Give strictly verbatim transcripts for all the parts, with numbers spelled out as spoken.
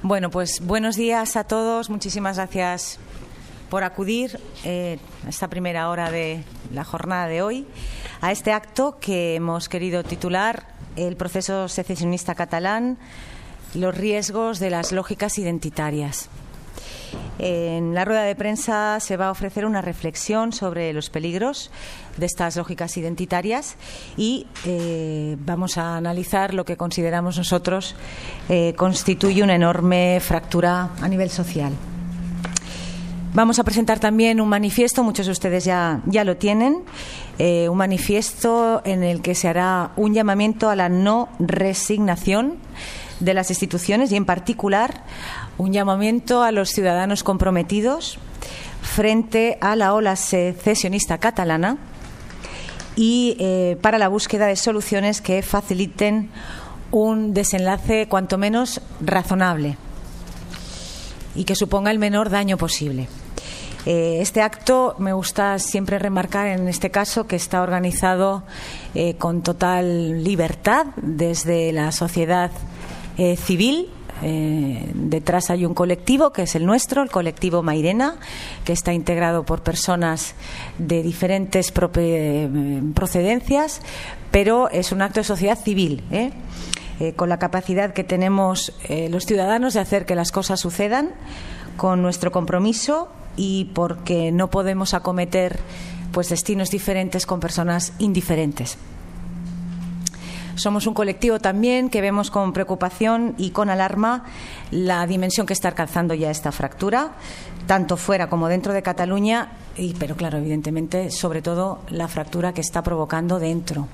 Bueno, pues buenos días a todos. Muchísimas gracias por acudir eh, a esta primera hora de la jornada de hoy, a este acto que hemos querido titular El proceso secesionista catalán, los riesgos de las lógicas identitarias. En la rueda de prensa se va a ofrecer una reflexión sobre los peligros de estas lógicas identitarias y eh, vamos a analizar lo que consideramos nosotros eh, constituye una enorme fractura a nivel social. Vamos a presentar también un manifiesto, muchos de ustedes ya, ya lo tienen, eh, un manifiesto en el que se hará un llamamiento a la no resignación de las instituciones y, en particular, un llamamiento a los ciudadanos comprometidos frente a la ola secesionista catalana y eh, para la búsqueda de soluciones que faciliten un desenlace cuanto menos razonable y que suponga el menor daño posible. Eh, este acto, me gusta siempre remarcar en este caso que está organizado eh, con total libertad desde la sociedad eh, civil. Eh, detrás hay un colectivo que es el nuestro, el colectivo Mairena, que está integrado por personas de diferentes procedencias, pero es un acto de sociedad civil, ¿eh? Eh, con la capacidad que tenemos eh, los ciudadanos de hacer que las cosas sucedan, con nuestro compromiso y porque no podemos acometer pues destinos diferentes con personas indiferentes. Somos un colectivo también que vemos con preocupación y con alarma la dimensión que está alcanzando ya esta fractura, tanto fuera como dentro de Cataluña, y, pero claro, evidentemente, sobre todo la fractura que está provocando dentro.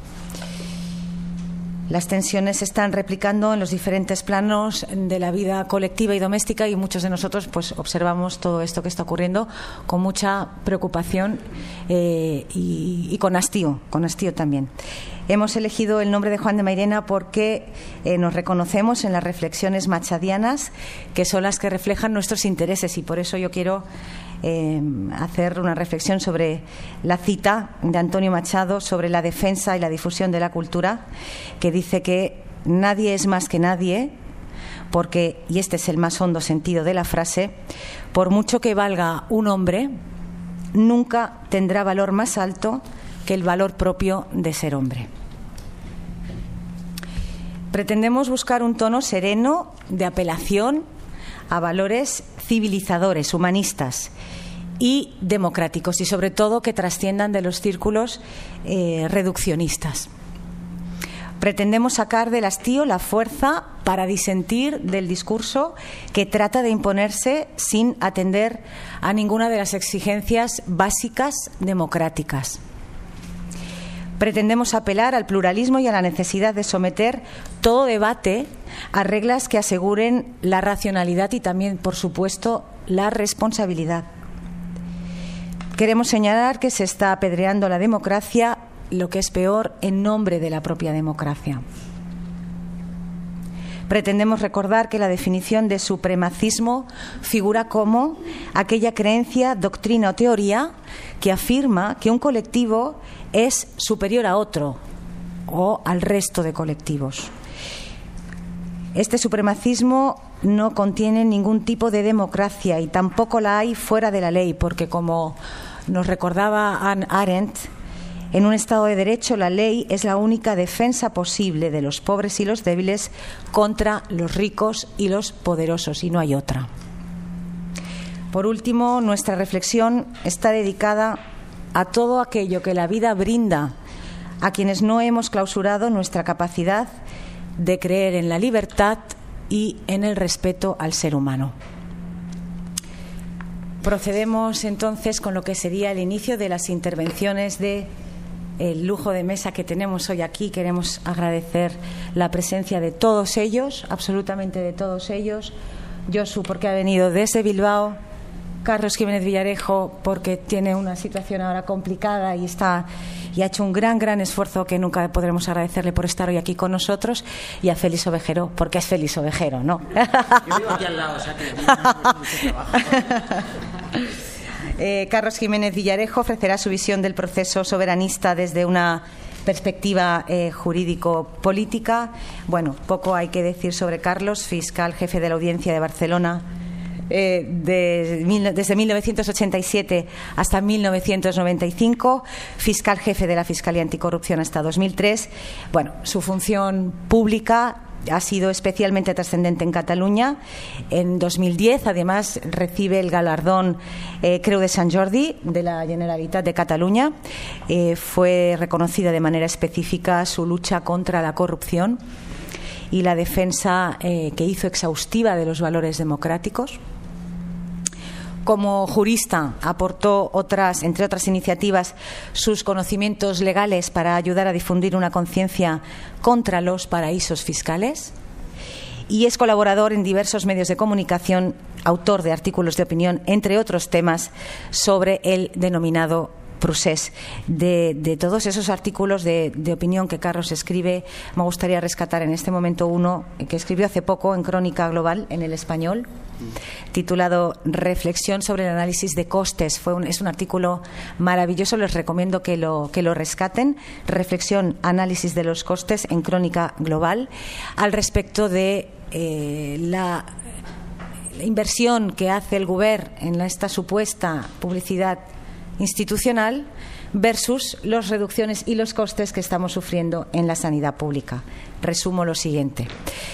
Las tensiones se están replicando en los diferentes planos de la vida colectiva y doméstica y muchos de nosotros pues observamos todo esto que está ocurriendo con mucha preocupación eh, y, y con hastío, con hastío también. Hemos elegido el nombre de Juan de Mairena porque eh, nos reconocemos en las reflexiones machadianas, que son las que reflejan nuestros intereses, y por eso yo quiero eh, hacer una reflexión sobre la cita de Antonio Machado sobre la defensa y la difusión de la cultura, que dice que nadie es más que nadie, porque, y este es el más hondo sentido de la frase, por mucho que valga un hombre, nunca tendrá valor más alto que el valor propio de ser hombre. Pretendemos buscar un tono sereno de apelación a valores civilizadores, humanistas y democráticos, y sobre todo que trasciendan de los círculos eh, reduccionistas. Pretendemos sacar del hastío la fuerza para disentir del discurso que trata de imponerse sin atender a ninguna de las exigencias básicas democráticas. Pretendemos apelar al pluralismo y a la necesidad de someter todo debate a reglas que aseguren la racionalidad y también, por supuesto, la responsabilidad. Queremos señalar que se está apedreando la democracia, lo que es peor, en nombre de la propia democracia. Pretendemos recordar que la definición de supremacismo figura como aquella creencia, doctrina o teoría que afirma que un colectivo es superior a otro o al resto de colectivos. Este supremacismo no contiene ningún tipo de democracia y tampoco la hay fuera de la ley, porque, como nos recordaba Hannah Arendt, en un Estado de Derecho la ley es la única defensa posible de los pobres y los débiles contra los ricos y los poderosos, y no hay otra. Por último, nuestra reflexión está dedicada a todo aquello que la vida brinda a quienes no hemos clausurado nuestra capacidad de creer en la libertad y en el respeto al ser humano. Procedemos entonces con lo que sería el inicio de las intervenciones de el lujo de mesa que tenemos hoy aquí. Queremos agradecer la presencia de todos ellos, absolutamente de todos ellos. Josu, porque ha venido desde Bilbao. Carlos Jiménez Villarejo, porque tiene una situación ahora complicada y está y ha hecho un gran, gran esfuerzo que nunca podremos agradecerle por estar hoy aquí con nosotros. Y a Félix Ovejero, porque es Félix Ovejero, ¿no? Yo vivo aquí al lado, o sea que mucho trabajo. Eh, Carlos Jiménez Villarejo ofrecerá su visión del proceso soberanista desde una perspectiva eh, jurídico-política. Bueno, poco hay que decir sobre Carlos, fiscal jefe de la Audiencia de Barcelona eh, de, desde mil novecientos ochenta y siete hasta mil novecientos noventa y cinco, fiscal jefe de la Fiscalía Anticorrupción hasta dos mil tres. Bueno, su función pública ha sido especialmente trascendente en Cataluña. En dos mil diez, además, recibe el galardón eh, Creu de Sant Jordi de la Generalitat de Cataluña. Eh, fue reconocida de manera específica su lucha contra la corrupción y la defensa eh, que hizo exhaustiva de los valores democráticos. Como jurista, aportó otras, entre otras iniciativas, sus conocimientos legales para ayudar a difundir una conciencia contra los paraísos fiscales, y es colaborador en diversos medios de comunicación, autor de artículos de opinión, entre otros temas, sobre el denominado procés. De, de todos esos artículos de, de opinión que Carlos escribe, me gustaría rescatar en este momento uno que escribió hace poco en Crónica Global, en El Español, titulado Reflexión sobre el análisis de costes. Fue un, es un artículo maravilloso, les recomiendo que lo, que lo rescaten. Reflexión, análisis de los costes en Crónica Global, al respecto de eh, la, la inversión que hace el Govern en la, esta supuesta publicidad institucional versus las reducciones y los costes que estamos sufriendo en la sanidad pública. Resumo lo siguiente.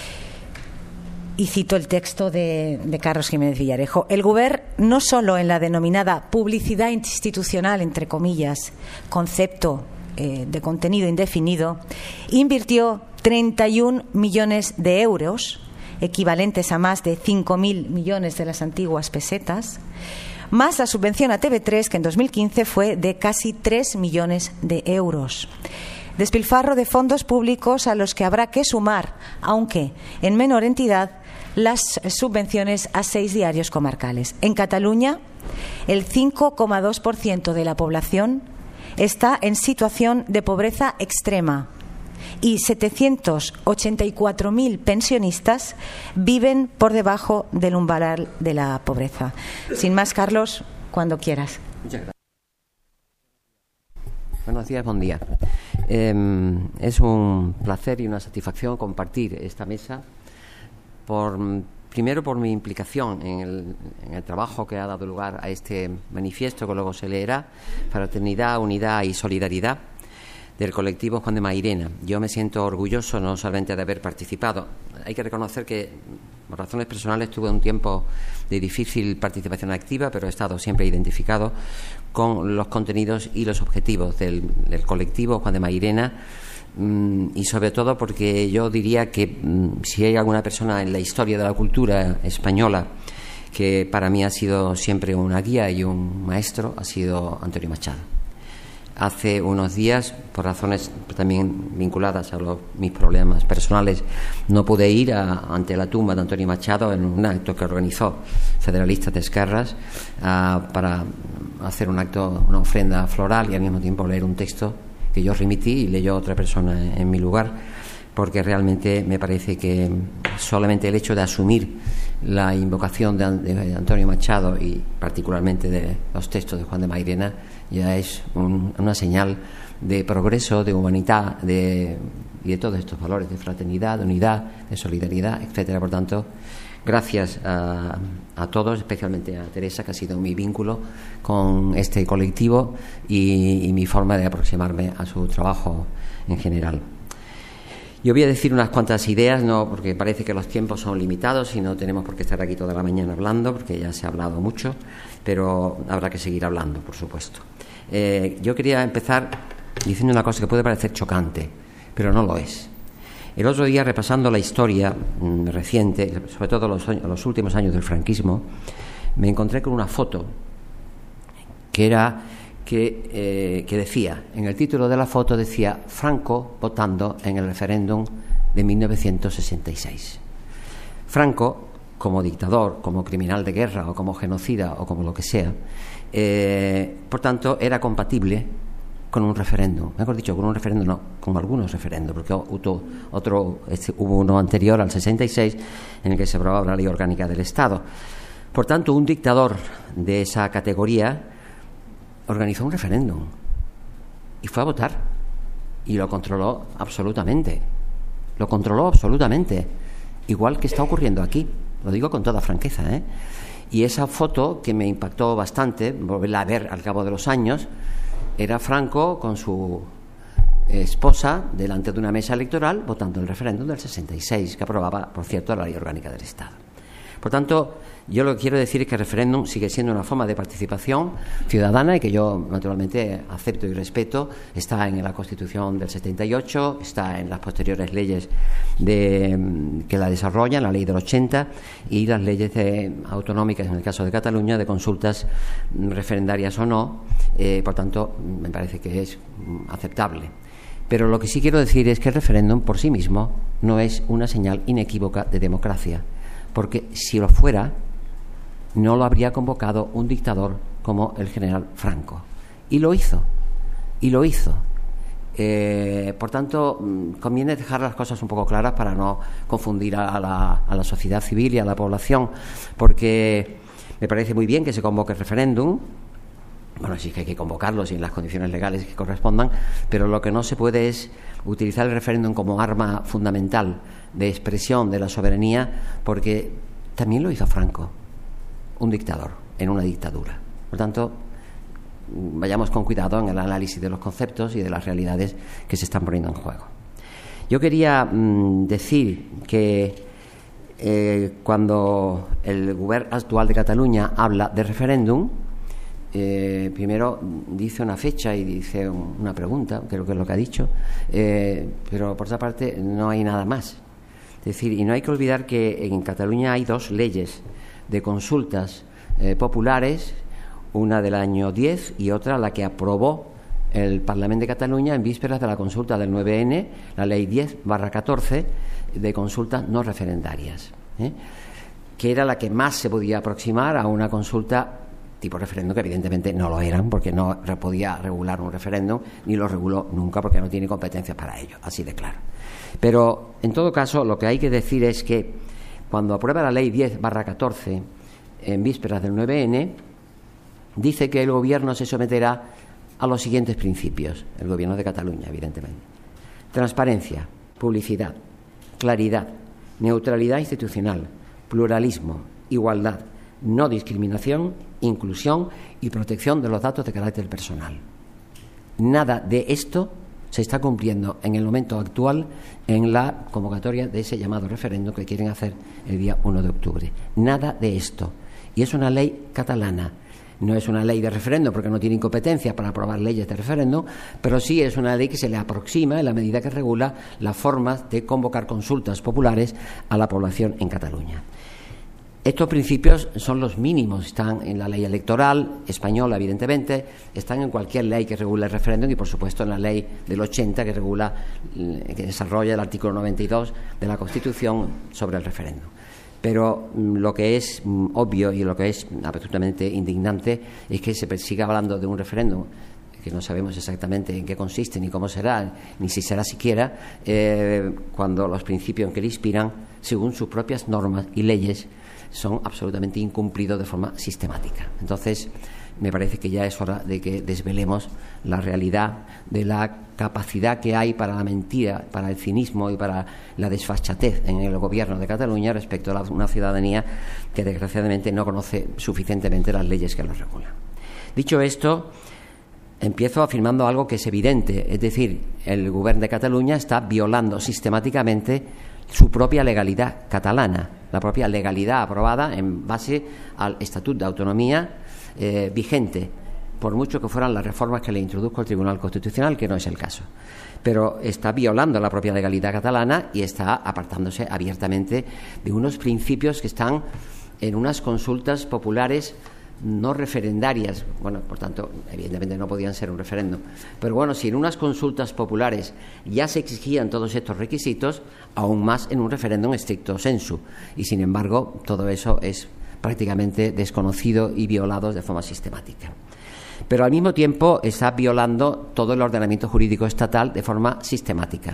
Y cito el texto de, de Carlos Jiménez Villarejo. El Govern, no solo en la denominada publicidad institucional, entre comillas, concepto eh, de contenido indefinido, invirtió treinta y un millones de euros, equivalentes a más de cinco mil millones de las antiguas pesetas, más la subvención a T V tres, que en dos mil quince fue de casi tres millones de euros. Despilfarro de fondos públicos a los que habrá que sumar, aunque en menor entidad, las subvenciones a seis diarios comarcales. En Cataluña, el cinco coma dos por ciento de la población está en situación de pobreza extrema y setecientos ochenta y cuatro mil pensionistas viven por debajo del umbral de la pobreza. Sin más, Carlos, cuando quieras. Muchas gracias. Buenos días, buen día. Eh, es un placer y una satisfacción compartir esta mesa, por, primero por mi implicación en el, en el trabajo que ha dado lugar a este manifiesto que luego se leerá, Fraternidad, Unidad y Solidaridad, del colectivo Juan de Mairena. Yo me siento orgulloso no solamente de haber participado. Hay que reconocer que, por razones personales, tuve un tiempo de difícil participación activa, pero he estado siempre identificado con los contenidos y los objetivos del, del colectivo Juan de Mairena, mmm, y sobre todo porque yo diría que mmm, si hay alguna persona en la historia de la cultura española que para mí ha sido siempre una guía y un maestro, ha sido Antonio Machado. Hace unos días, por razones también vinculadas a los, mis problemas personales, no pude ir a, ante la tumba de Antonio Machado en un acto que organizó Federalistas de Esquerras a, para hacer un acto, una ofrenda floral y al mismo tiempo leer un texto que yo remití y leyó otra persona en, en mi lugar, porque realmente me parece que solamente el hecho de asumir la invocación de, de Antonio Machado y particularmente de los textos de Juan de Mairena ya es un, una señal de progreso, de humanidad, de, y de todos estos valores de fraternidad, de unidad, de solidaridad, etcétera. Por tanto, gracias a, a todos, especialmente a Teresa, que ha sido mi vínculo con este colectivo y, y mi forma de aproximarme a su trabajo en general. Yo voy a decir unas cuantas ideas, no porque parece que los tiempos son limitados y no tenemos por qué estar aquí toda la mañana hablando, porque ya se ha hablado mucho, pero habrá que seguir hablando, por supuesto. Eh, yo quería empezar diciendo una cosa que puede parecer chocante, pero no lo es. El otro día, repasando la historia mmm, reciente, sobre todo los, los últimos años del franquismo, me encontré con una foto que era que, eh, que decía, en el título de la foto decía Franco votando en el referéndum de mil novecientos sesenta y seis. Franco, como dictador, como criminal de guerra o como genocida o como lo que sea, eh, por tanto era compatible con un referéndum, mejor dicho, con un referéndum no, con algunos referéndums, porque hubo, otro, este, hubo uno anterior al sesenta y seis en el que se aprobaba la ley orgánica del Estado. Por tanto, un dictador de esa categoría organizó un referéndum y fue a votar y lo controló absolutamente. Lo controló absolutamente. Igual que está ocurriendo aquí. Lo digo con toda franqueza, ¿eh? Y esa foto, que me impactó bastante, volverla a ver al cabo de los años, era Franco con su esposa delante de una mesa electoral votando el referéndum del sesenta y seis, que aprobaba, por cierto, la Ley Orgánica del Estado. Por tanto, yo lo que quiero decir es que el referéndum sigue siendo una forma de participación ciudadana y que yo, naturalmente, acepto y respeto. Está en la Constitución del setenta y ocho, está en las posteriores leyes de, que la desarrollan, la Ley del ochenta, y las leyes de, autonómicas, en el caso de Cataluña, de consultas referendarias o no. Eh, por tanto, me parece que es aceptable. Pero lo que sí quiero decir es que el referéndum por sí mismo no es una señal inequívoca de democracia, porque si lo fuera, no lo habría convocado un dictador como el general Franco. Y lo hizo, y lo hizo. Eh, por tanto, conviene dejar las cosas un poco claras para no confundir a la, a la sociedad civil y a la población, porque me parece muy bien que se convoque el referéndum. Bueno, sí que hay que convocarlos en las condiciones legales que correspondan, pero lo que no se puede es utilizar el referéndum como arma fundamental de expresión de la soberanía, porque también lo hizo Franco, un dictador, en una dictadura. Por tanto, vayamos con cuidado en el análisis de los conceptos y de las realidades que se están poniendo en juego. Yo quería mmm, decir que eh, cuando el gobierno actual de Cataluña habla de referéndum, Eh, primero dice una fecha y dice una pregunta, creo que es lo que ha dicho, eh, pero por otra parte no hay nada más. Es decir, y no hay que olvidar que en Cataluña hay dos leyes de consultas eh, populares, una del año diez y otra la que aprobó el Parlamento de Cataluña en vísperas de la consulta del nueve ene, la ley diez barra catorce de consultas no referendarias, ¿eh? que era la que más se podía aproximar a una consulta tipo referéndum, que evidentemente no lo eran, porque no podía regular un referéndum, ni lo reguló nunca, porque no tiene competencias para ello, así de claro. Pero, en todo caso, lo que hay que decir es que cuando aprueba la ley diez barra catorce en vísperas del nueve ene, dice que el Gobierno se someterá a los siguientes principios, el Gobierno de Cataluña, evidentemente: transparencia, publicidad, claridad, neutralidad institucional, pluralismo, igualdad, no discriminación, inclusión y protección de los datos de carácter personal. Nada de esto se está cumpliendo en el momento actual en la convocatoria de ese llamado referéndum que quieren hacer el día uno de octubre. Nada de esto. Y es una ley catalana. No es una ley de referéndum porque no tiene incompetencia para aprobar leyes de referéndum, pero sí es una ley que se le aproxima en la medida que regula las formas de convocar consultas populares a la población en Cataluña. Estos principios son los mínimos, están en la ley electoral española, evidentemente, están en cualquier ley que regule el referéndum y, por supuesto, en la ley del ochenta que regula, que desarrolla el artículo noventa y dos de la Constitución sobre el referéndum. Pero lo que es obvio y lo que es absolutamente indignante es que se siga hablando de un referéndum que no sabemos exactamente en qué consiste, ni cómo será, ni si será siquiera, eh, cuando los principios en que le inspiran, según sus propias normas y leyes, son absolutamente incumplidos de forma sistemática. Entonces, me parece que ya es hora de que desvelemos la realidad de la capacidad que hay para la mentira, para el cinismo y para la desfachatez en el Gobierno de Cataluña respecto a una ciudadanía que, desgraciadamente, no conoce suficientemente las leyes que los regulan. Dicho esto, empiezo afirmando algo que es evidente, es decir, el Gobierno de Cataluña está violando sistemáticamente su propia legalidad catalana, la propia legalidad aprobada en base al Estatut de Autonomía eh, vigente, por mucho que fueran las reformas que le introduzca el Tribunal Constitucional, que no es el caso. Pero está violando la propia legalidad catalana y está apartándose abiertamente de unos principios que están en unas consultas populares no referendarias. Bueno, por tanto, evidentemente no podían ser un referéndum. Pero bueno, si en unas consultas populares ya se exigían todos estos requisitos, aún más en un referéndum estricto sensu. Y, sin embargo, todo eso es prácticamente desconocido y violado de forma sistemática. Pero, al mismo tiempo, está violando todo el ordenamiento jurídico estatal de forma sistemática.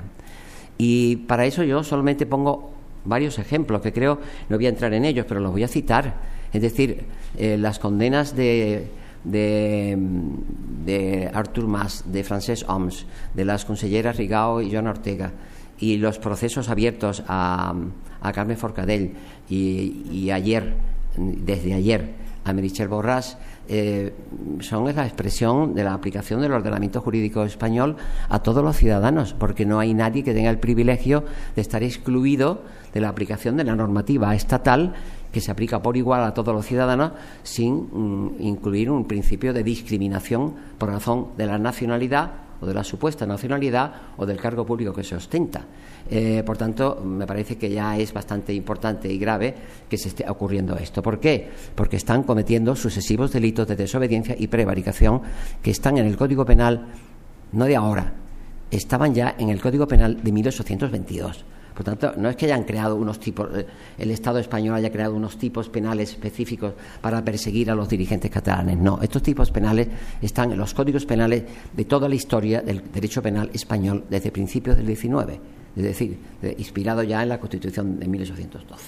Y para eso yo solamente pongo varios ejemplos que creo, no voy a entrar en ellos, pero los voy a citar. Es decir, eh, las condenas de, de, de Artur Mas, de Francesc Homs, de las conselleras Rigau y Joana Ortega, y los procesos abiertos a, a Carme Forcadell y, y ayer, desde ayer, a Meritxell Borràs, eh, son la expresión de la aplicación del ordenamiento jurídico español a todos los ciudadanos, porque no hay nadie que tenga el privilegio de estar excluido de la aplicación de la normativa estatal que se aplica por igual a todos los ciudadanos sin mm, incluir un principio de discriminación por razón de la nacionalidad o de la supuesta nacionalidad o del cargo público que se ostenta. Eh, por tanto, me parece que ya es bastante importante y grave que se esté ocurriendo esto. ¿Por qué? Porque están cometiendo sucesivos delitos de desobediencia y prevaricación que están en el Código Penal, no de ahora, estaban ya en el Código Penal de mil ochocientos veintidós. Por tanto, no es que hayan creado unos tipos, eh, el Estado español haya creado unos tipos penales específicos para perseguir a los dirigentes catalanes. No, estos tipos penales están en los códigos penales de toda la historia del derecho penal español desde principios del diecinueve, es decir, de, inspirado ya en la Constitución de mil ochocientos doce.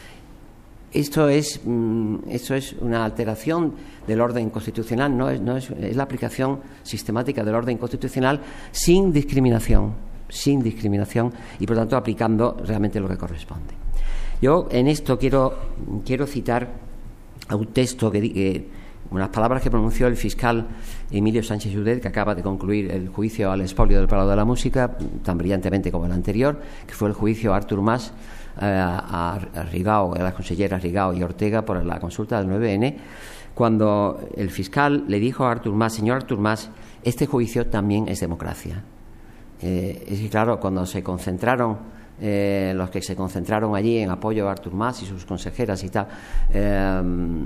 Esto es, mm, esto es una alteración del orden constitucional, no es, no es, es la aplicación sistemática del orden constitucional sin discriminación. sin discriminación y, por tanto, aplicando realmente lo que corresponde. Yo en esto quiero, quiero citar a un texto, que, que unas palabras que pronunció el fiscal Emilio Sánchez Judet, que acaba de concluir el juicio al expolio del Palau de la Música, tan brillantemente como el anterior, que fue el juicio a Artur Mas, eh, a, a Rigau, a las conselleras Rigau y Ortega por la consulta del nueve ene, cuando el fiscal le dijo a Artur Mas: señor Artur Mas, este juicio también es democracia. Eh, es que, claro, cuando se concentraron, eh, los que se concentraron allí en apoyo a Artur Mas y sus consejeras y tal, eh,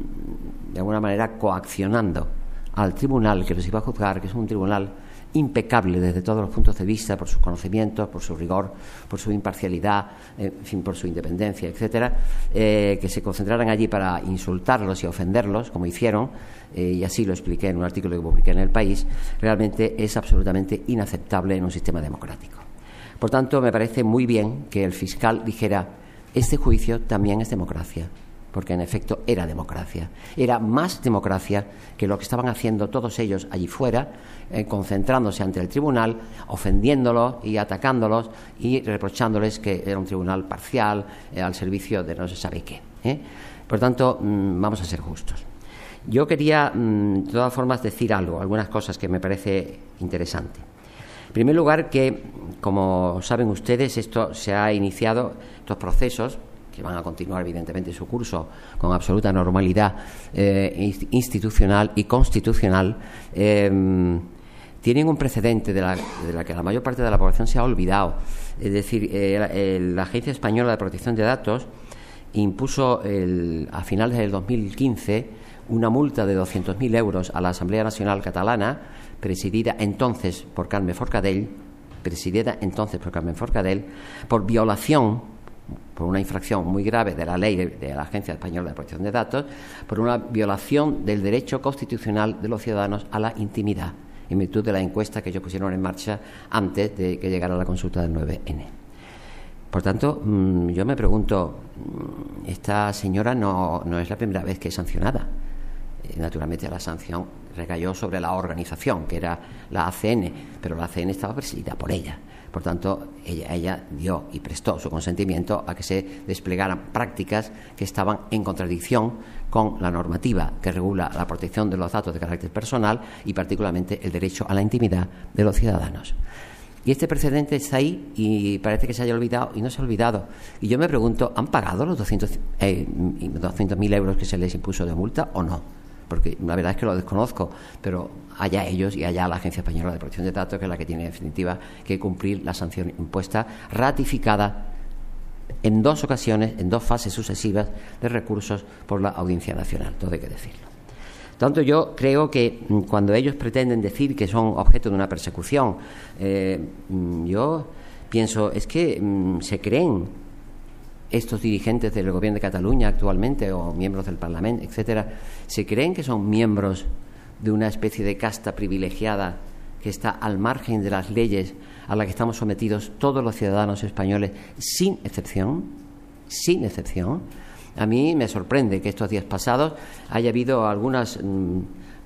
de alguna manera coaccionando al tribunal que los iba a juzgar, que es un tribunal impecable desde todos los puntos de vista, por sus conocimientos, por su rigor, por su imparcialidad, eh, en fin, por su independencia, etcétera, eh, que se concentraran allí para insultarlos y ofenderlos, como hicieron, eh, y así lo expliqué en un artículo que publiqué en El País, realmente es absolutamente inaceptable en un sistema democrático. Por tanto, me parece muy bien que el fiscal dijera: este juicio también es democracia, porque en efecto era democracia. Era más democracia que lo que estaban haciendo todos ellos allí fuera, eh, concentrándose ante el tribunal, ofendiéndolos y atacándolos y reprochándoles que era un tribunal parcial, eh, al servicio de no se sabe qué. ¿eh? Por tanto, mmm, vamos a ser justos. Yo quería, mmm, de todas formas, decir algo, algunas cosas que me parece interesante. En primer lugar, que, como saben ustedes, esto se ha iniciado, estos procesos, que van a continuar evidentemente su curso con absoluta normalidad eh, institucional y constitucional, eh, tienen un precedente de la, de la que la mayor parte de la población se ha olvidado. Es decir, eh, la Agencia Española de Protección de Datos impuso el, a finales del dos mil quince una multa de doscientos mil euros a la Asamblea Nacional Catalana, presidida entonces por Carme Forcadell, presidida entonces por Carme Forcadell, por violación, por una infracción muy grave de la ley de, de la Agencia Española de Protección de Datos, por una violación del derecho constitucional de los ciudadanos a la intimidad, en virtud de la encuesta que ellos pusieron en marcha antes de que llegara la consulta del nueve ene. Por tanto, mmm, yo me pregunto, esta señora no, no es la primera vez que es sancionada. Eh, naturalmente la sanción recayó sobre la organización, que era la A C N, pero la A C N estaba presidida por ella. Por tanto, ella, ella dio y prestó su consentimiento a que se desplegaran prácticas que estaban en contradicción con la normativa que regula la protección de los datos de carácter personal y particularmente el derecho a la intimidad de los ciudadanos. Y este precedente está ahí y parece que se haya olvidado y no se ha olvidado. Y yo me pregunto, ¿han pagado los doscientos mil euros que se les impuso de multa o no? Porque la verdad es que lo desconozco, pero allá ellos y allá la Agencia Española de Protección de Datos, que es la que tiene en definitiva que cumplir la sanción impuesta, ratificada en dos ocasiones, en dos fases sucesivas de recursos por la Audiencia Nacional, todo hay que decirlo. Tanto yo creo que cuando ellos pretenden decir que son objeto de una persecución, eh, yo pienso, es que mm, se creen estos dirigentes del Gobierno de Cataluña actualmente o miembros del Parlamento, etcétera, se creen que son miembros de una especie de casta privilegiada que está al margen de las leyes a las que estamos sometidos todos los ciudadanos españoles, sin excepción, sin excepción. A mí me sorprende que estos días pasados haya habido algunas, mmm,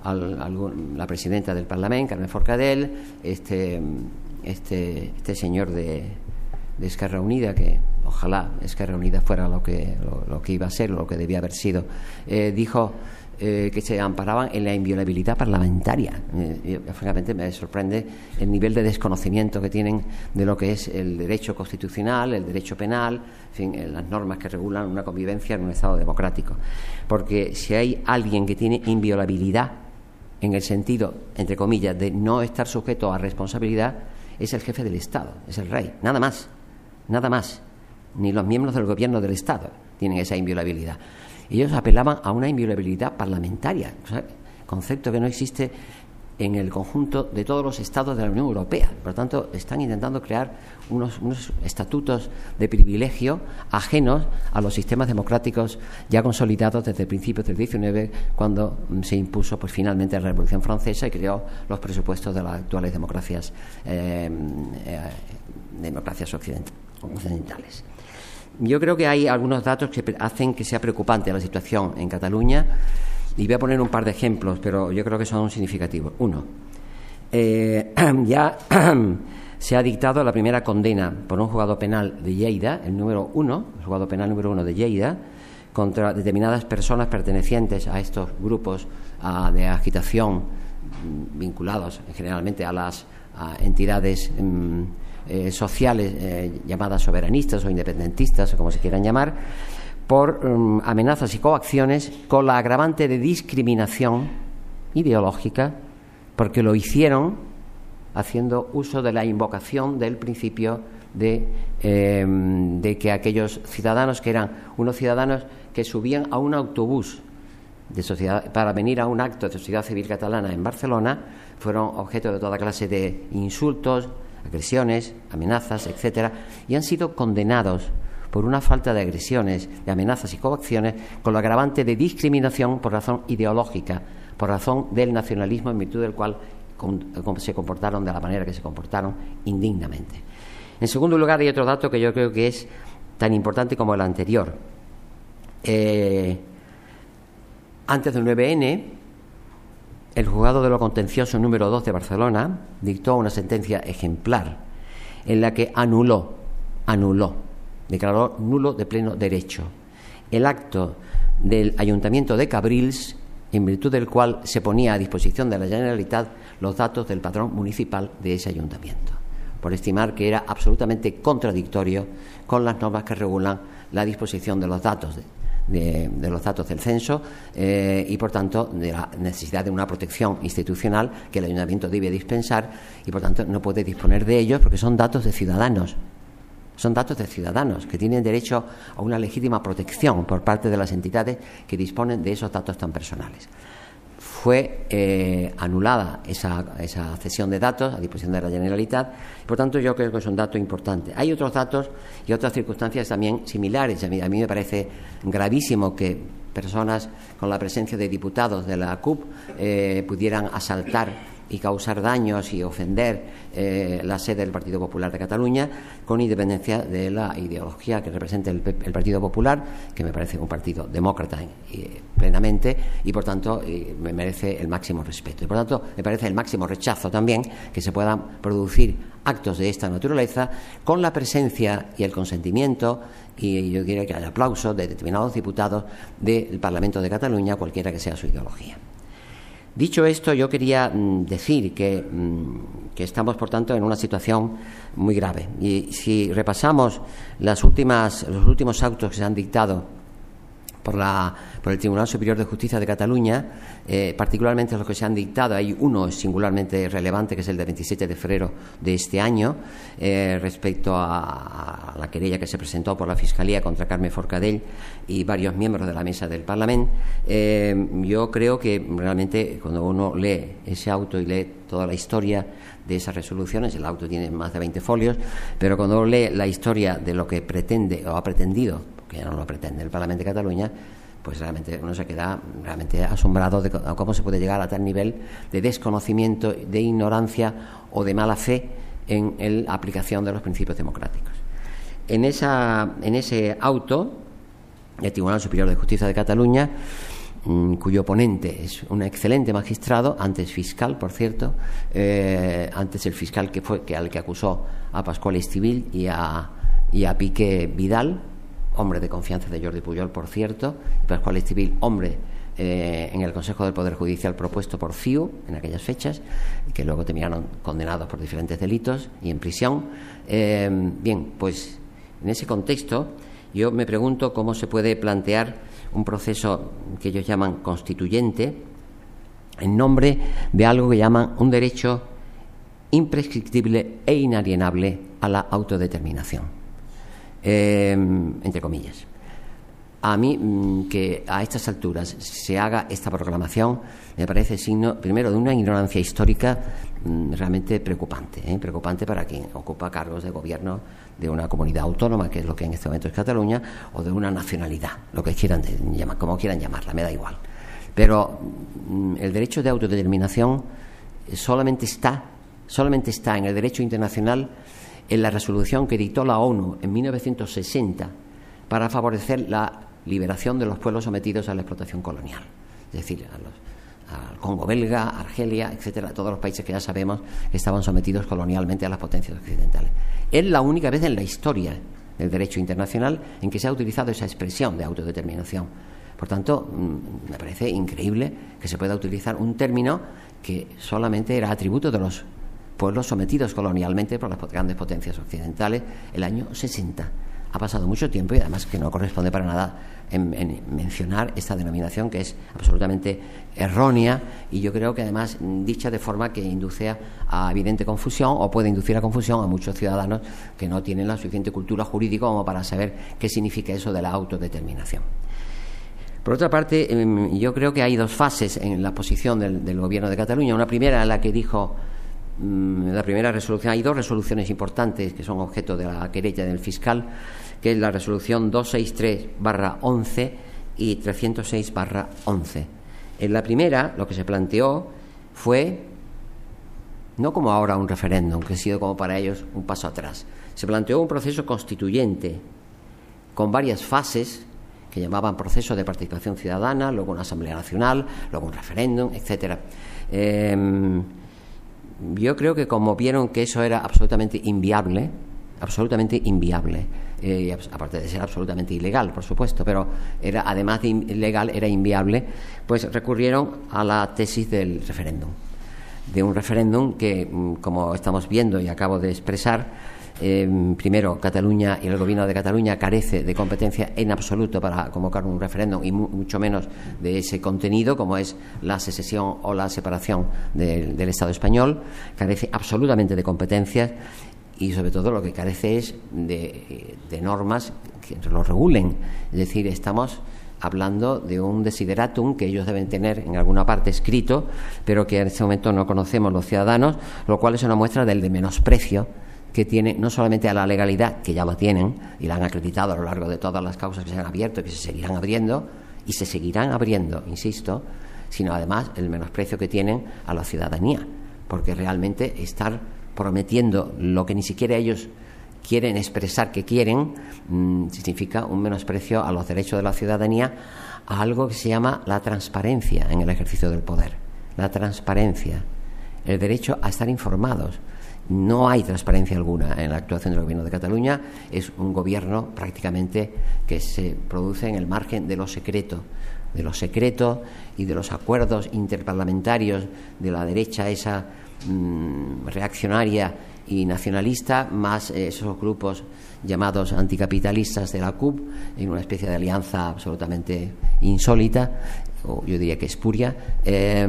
al, al, la presidenta del Parlamento, Carme Forcadell, este, este, este señor de, de Esquerra Unida, que ojalá Esquerra Unida fuera lo que, lo, lo que iba a ser, lo que debía haber sido, eh, dijo eh, que se amparaban en la inviolabilidad parlamentaria. Eh, y, francamente me sorprende el nivel de desconocimiento que tienen de lo que es el derecho constitucional, el derecho penal, en fin, eh, las normas que regulan una convivencia en un Estado democrático. Porque si hay alguien que tiene inviolabilidad en el sentido, entre comillas, de no estar sujeto a responsabilidad, es el jefe del Estado, es el rey, nada más, nada más. Ni los miembros del gobierno del Estado tienen esa inviolabilidad. Ellos apelaban a una inviolabilidad parlamentaria, o sea, concepto que no existe en el conjunto de todos los estados de la Unión Europea. Por lo tanto, están intentando crear unos, unos estatutos de privilegio ajenos a los sistemas democráticos ya consolidados desde principios del diecinueve, cuando se impuso pues finalmente la Revolución Francesa y creó los presupuestos de las actuales democracias, eh, eh, democracias occidentales. Yo creo que hay algunos datos que hacen que sea preocupante la situación en Cataluña, y voy a poner un par de ejemplos, pero yo creo que son significativos. Uno, eh, ya se ha dictado la primera condena por un juzgado penal de Lleida, el número uno, el juzgado penal número uno de Lleida, contra determinadas personas pertenecientes a estos grupos a, de agitación, vinculados generalmente a las a entidades mmm, eh, sociales eh, llamadas soberanistas o independentistas, o como se quieran llamar, por um, amenazas y coacciones, con la agravante de discriminación ideológica, porque lo hicieron haciendo uso de la invocación del principio de, eh, de que aquellos ciudadanos, que eran unos ciudadanos que subían a un autobús de sociedad, para venir a un acto de sociedad civil catalana en Barcelona, fueron objeto de toda clase de insultos, agresiones, amenazas, etcétera, y han sido condenados por una falta de agresiones, de amenazas y coacciones, con la agravante de discriminación por razón ideológica, por razón del nacionalismo, en virtud del cual se comportaron de la manera que se comportaron, indignamente. En segundo lugar, hay otro dato que yo creo que es tan importante como el anterior. Eh, antes del nueve ene, el juzgado de lo contencioso número dos de Barcelona dictó una sentencia ejemplar en la que anuló, anuló, declaró nulo de pleno derecho el acto del Ayuntamiento de Cabrils, en virtud del cual se ponía a disposición de la Generalitat los datos del padrón municipal de ese ayuntamiento, por estimar que era absolutamente contradictorio con las normas que regulan la disposición de los datos de, de, de los datos del censo eh, y, por tanto, de la necesidad de una protección institucional que el ayuntamiento debe dispensar, y, por tanto, no puede disponer de ellos porque son datos de ciudadanos. Son datos de ciudadanos que tienen derecho a una legítima protección por parte de las entidades que disponen de esos datos tan personales. Fue eh, anulada esa, esa cesión de datos a disposición de la Generalitat. Por tanto, yo creo que es un dato importante. Hay otros datos y otras circunstancias también similares. A mí, a mí me parece gravísimo que personas con la presencia de diputados de la C U P eh, pudieran asaltar y causar daños y ofender eh, la sede del Partido Popular de Cataluña, con independencia de la ideología que representa el, el Partido Popular, que me parece un partido demócrata eh, plenamente, y por tanto eh, me merece el máximo respeto. Y por tanto me parece el máximo rechazo también que se puedan producir actos de esta naturaleza con la presencia y el consentimiento, y yo quiero que haya aplausos de determinados diputados del Parlamento de Cataluña, cualquiera que sea su ideología. Dicho esto, yo quería mm, decir que, mm, que estamos, por tanto, en una situación muy grave. Y si repasamos las últimas, los últimos autos que se han dictado por, la, por el Tribunal Superior de Justicia de Cataluña, eh, particularmente los que se han dictado, hay uno singularmente relevante, que es el de veintisiete de febrero de este año, eh, respecto a, a la querella que se presentó por la Fiscalía contra Carme Forcadell y varios miembros de la mesa del Parlamento. Eh, yo creo que realmente cuando uno lee ese auto y lee toda la historia de esas resoluciones, el auto tiene más de veinte folios, pero cuando uno lee la historia de lo que pretende o ha pretendido, porque ya no lo pretende el Parlamento de Cataluña, pues realmente uno se queda realmente asombrado de cómo se puede llegar a tal nivel de desconocimiento, de ignorancia o de mala fe en la aplicación de los principios democráticos. En, esa, en ese auto, el Tribunal Superior de Justicia de Cataluña cuyo ponente es un excelente magistrado, antes fiscal, por cierto, eh, antes el fiscal que fue que al que acusó a Pascual Estivil y a, y a Piqué Vidal, hombre de confianza de Jordi Pujol, por cierto, y Pascual Estivil, hombre eh, en el Consejo del Poder Judicial propuesto por C I U en aquellas fechas, que luego terminaron condenados por diferentes delitos y en prisión. Eh, bien, pues en ese contexto yo me pregunto cómo se puede plantear un proceso que ellos llaman constituyente en nombre de algo que llaman un derecho imprescriptible e inalienable a la autodeterminación, eh, entre comillas. A mí, que a estas alturas se haga esta proclamación me parece signo, primero, de una ignorancia histórica realmente preocupante, ¿eh? preocupante para quien ocupa cargos de gobierno de una comunidad autónoma, que es lo que en este momento es Cataluña, o de una nacionalidad, lo que quieran llamar, como quieran llamarla, me da igual. Pero el derecho de autodeterminación solamente está, solamente está en el derecho internacional en la resolución que dictó la ONU en mil novecientos sesenta para favorecer la liberación de los pueblos sometidos a la explotación colonial, es decir, a los al Congo belga, Argelia, etcétera, todos los países que ya sabemos que estaban sometidos colonialmente a las potencias occidentales. Es la única vez en la historia del derecho internacional en que se ha utilizado esa expresión de autodeterminación. Por tanto, me parece increíble que se pueda utilizar un término que solamente era atributo de los pueblos sometidos colonialmente por las grandes potencias occidentales el año sesenta. Ha pasado mucho tiempo y además que no corresponde para nada en, en mencionar esta denominación, que es absolutamente errónea y yo creo que además dicha de forma que induce a, a evidente confusión o puede inducir a confusión a muchos ciudadanos que no tienen la suficiente cultura jurídica como para saber qué significa eso de la autodeterminación. Por otra parte, eh, yo creo que hay dos fases en la posición del, del Gobierno de Cataluña. Una primera en la que dijo mmm, la primera resolución, hay dos resoluciones importantes que son objeto de la querella del fiscal, que es la resolución doscientos sesenta y tres barra once y trescientos seis barra once. En la primera, lo que se planteó fue, no como ahora un referéndum, que ha sido como para ellos un paso atrás, se planteó un proceso constituyente con varias fases que llamaban proceso de participación ciudadana, luego una asamblea nacional, luego un referéndum, etcétera. Eh, yo creo que como vieron que eso era absolutamente inviable, absolutamente inviable, eh, aparte de ser absolutamente ilegal, por supuesto, pero era además de ilegal, era inviable, pues recurrieron a la tesis del referéndum, de un referéndum que, como estamos viendo y acabo de expresar, Eh, primero, Cataluña y el Gobierno de Cataluña carece de competencia en absoluto para convocar un referéndum y mu mucho menos de ese contenido como es la secesión o la separación de, del Estado español. Carece absolutamente de competencias y sobre todo lo que carece es de, de normas que lo regulen. Es decir, estamos hablando de un desideratum que ellos deben tener en alguna parte escrito, pero que en este momento no conocemos los ciudadanos, lo cual es una muestra del de menosprecio que tiene no solamente a la legalidad, que ya la tienen y la han acreditado a lo largo de todas las causas que se han abierto y que se seguirán abriendo y se seguirán abriendo, insisto, sino además el menosprecio que tienen a la ciudadanía, porque realmente estar prometiendo lo que ni siquiera ellos quieren expresar que quieren mmm, significa un menosprecio a los derechos de la ciudadanía, a algo que se llama la transparencia en el ejercicio del poder. La transparencia, el derecho a estar informados. No hay transparencia alguna en la actuación del Gobierno de Cataluña. Es un gobierno prácticamente que se produce en el margen de lo secreto, de lo secreto y de los acuerdos interparlamentarios de la derecha esa mmm, reaccionaria y nacionalista, más eh, esos grupos llamados anticapitalistas de la C U P, en una especie de alianza absolutamente insólita, o yo diría que espuria, eh,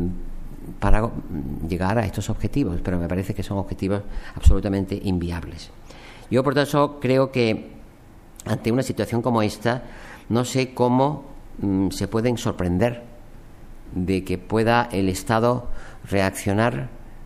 para llegar a estos objetivos, pero me parece que son objetivos absolutamente inviables. Yo, por tanto, creo que ante una situación como esta, no sé cómo mmm, se pueden sorprender de que pueda el Estado reaccionar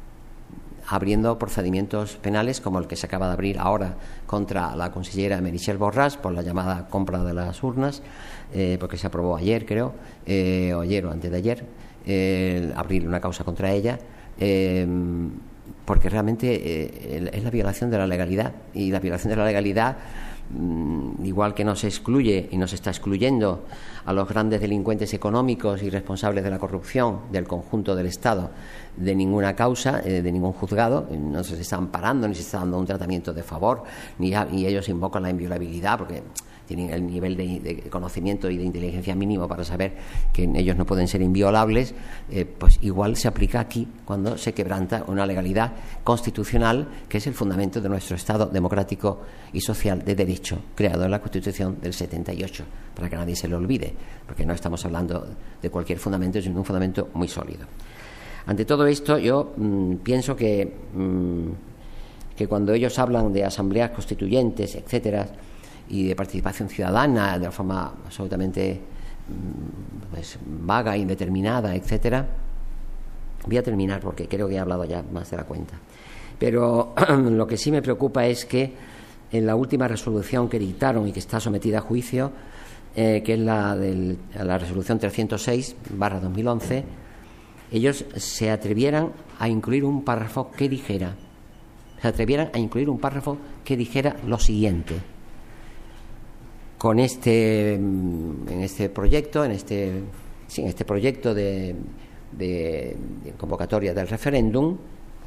abriendo procedimientos penales como el que se acaba de abrir ahora contra la consellera Meritxell Borràs por la llamada compra de las urnas, eh, porque se aprobó ayer, creo, eh, o ayer o antes de ayer, eh, abrir una causa contra ella, eh, porque realmente eh, es la violación de la legalidad, y la violación de la legalidad igual que no se excluye y no se está excluyendo a los grandes delincuentes económicos y responsables de la corrupción del conjunto del Estado de ninguna causa, eh, de ningún juzgado, no se está amparando ni se está dando un tratamiento de favor, ni, ni ellos invocan la inviolabilidad porque tienen el nivel de, de conocimiento y de inteligencia mínimo para saber que ellos no pueden ser inviolables, eh, pues igual se aplica aquí cuando se quebranta una legalidad constitucional que es el fundamento de nuestro Estado democrático y social de derecho, creado en la Constitución del setenta y ocho, para que nadie se lo olvide, porque no estamos hablando de cualquier fundamento, sino de un fundamento muy sólido. Ante todo esto, yo mmm, pienso que, mmm, que cuando ellos hablan de asambleas constituyentes, etcétera, y de participación ciudadana de una forma absolutamente pues, vaga, indeterminada, etcétera. Voy a terminar porque creo que he hablado ya más de la cuenta. Pero lo que sí me preocupa es que en la última resolución que dictaron y que está sometida a juicio, eh, que es la de la resolución trescientos seis barra dos mil once, ellos se atrevieran a incluir un párrafo que dijera, se atrevieran a incluir un párrafo que dijera lo siguiente: con este en este proyecto, en este sí, en este proyecto de, de, de convocatoria del referéndum,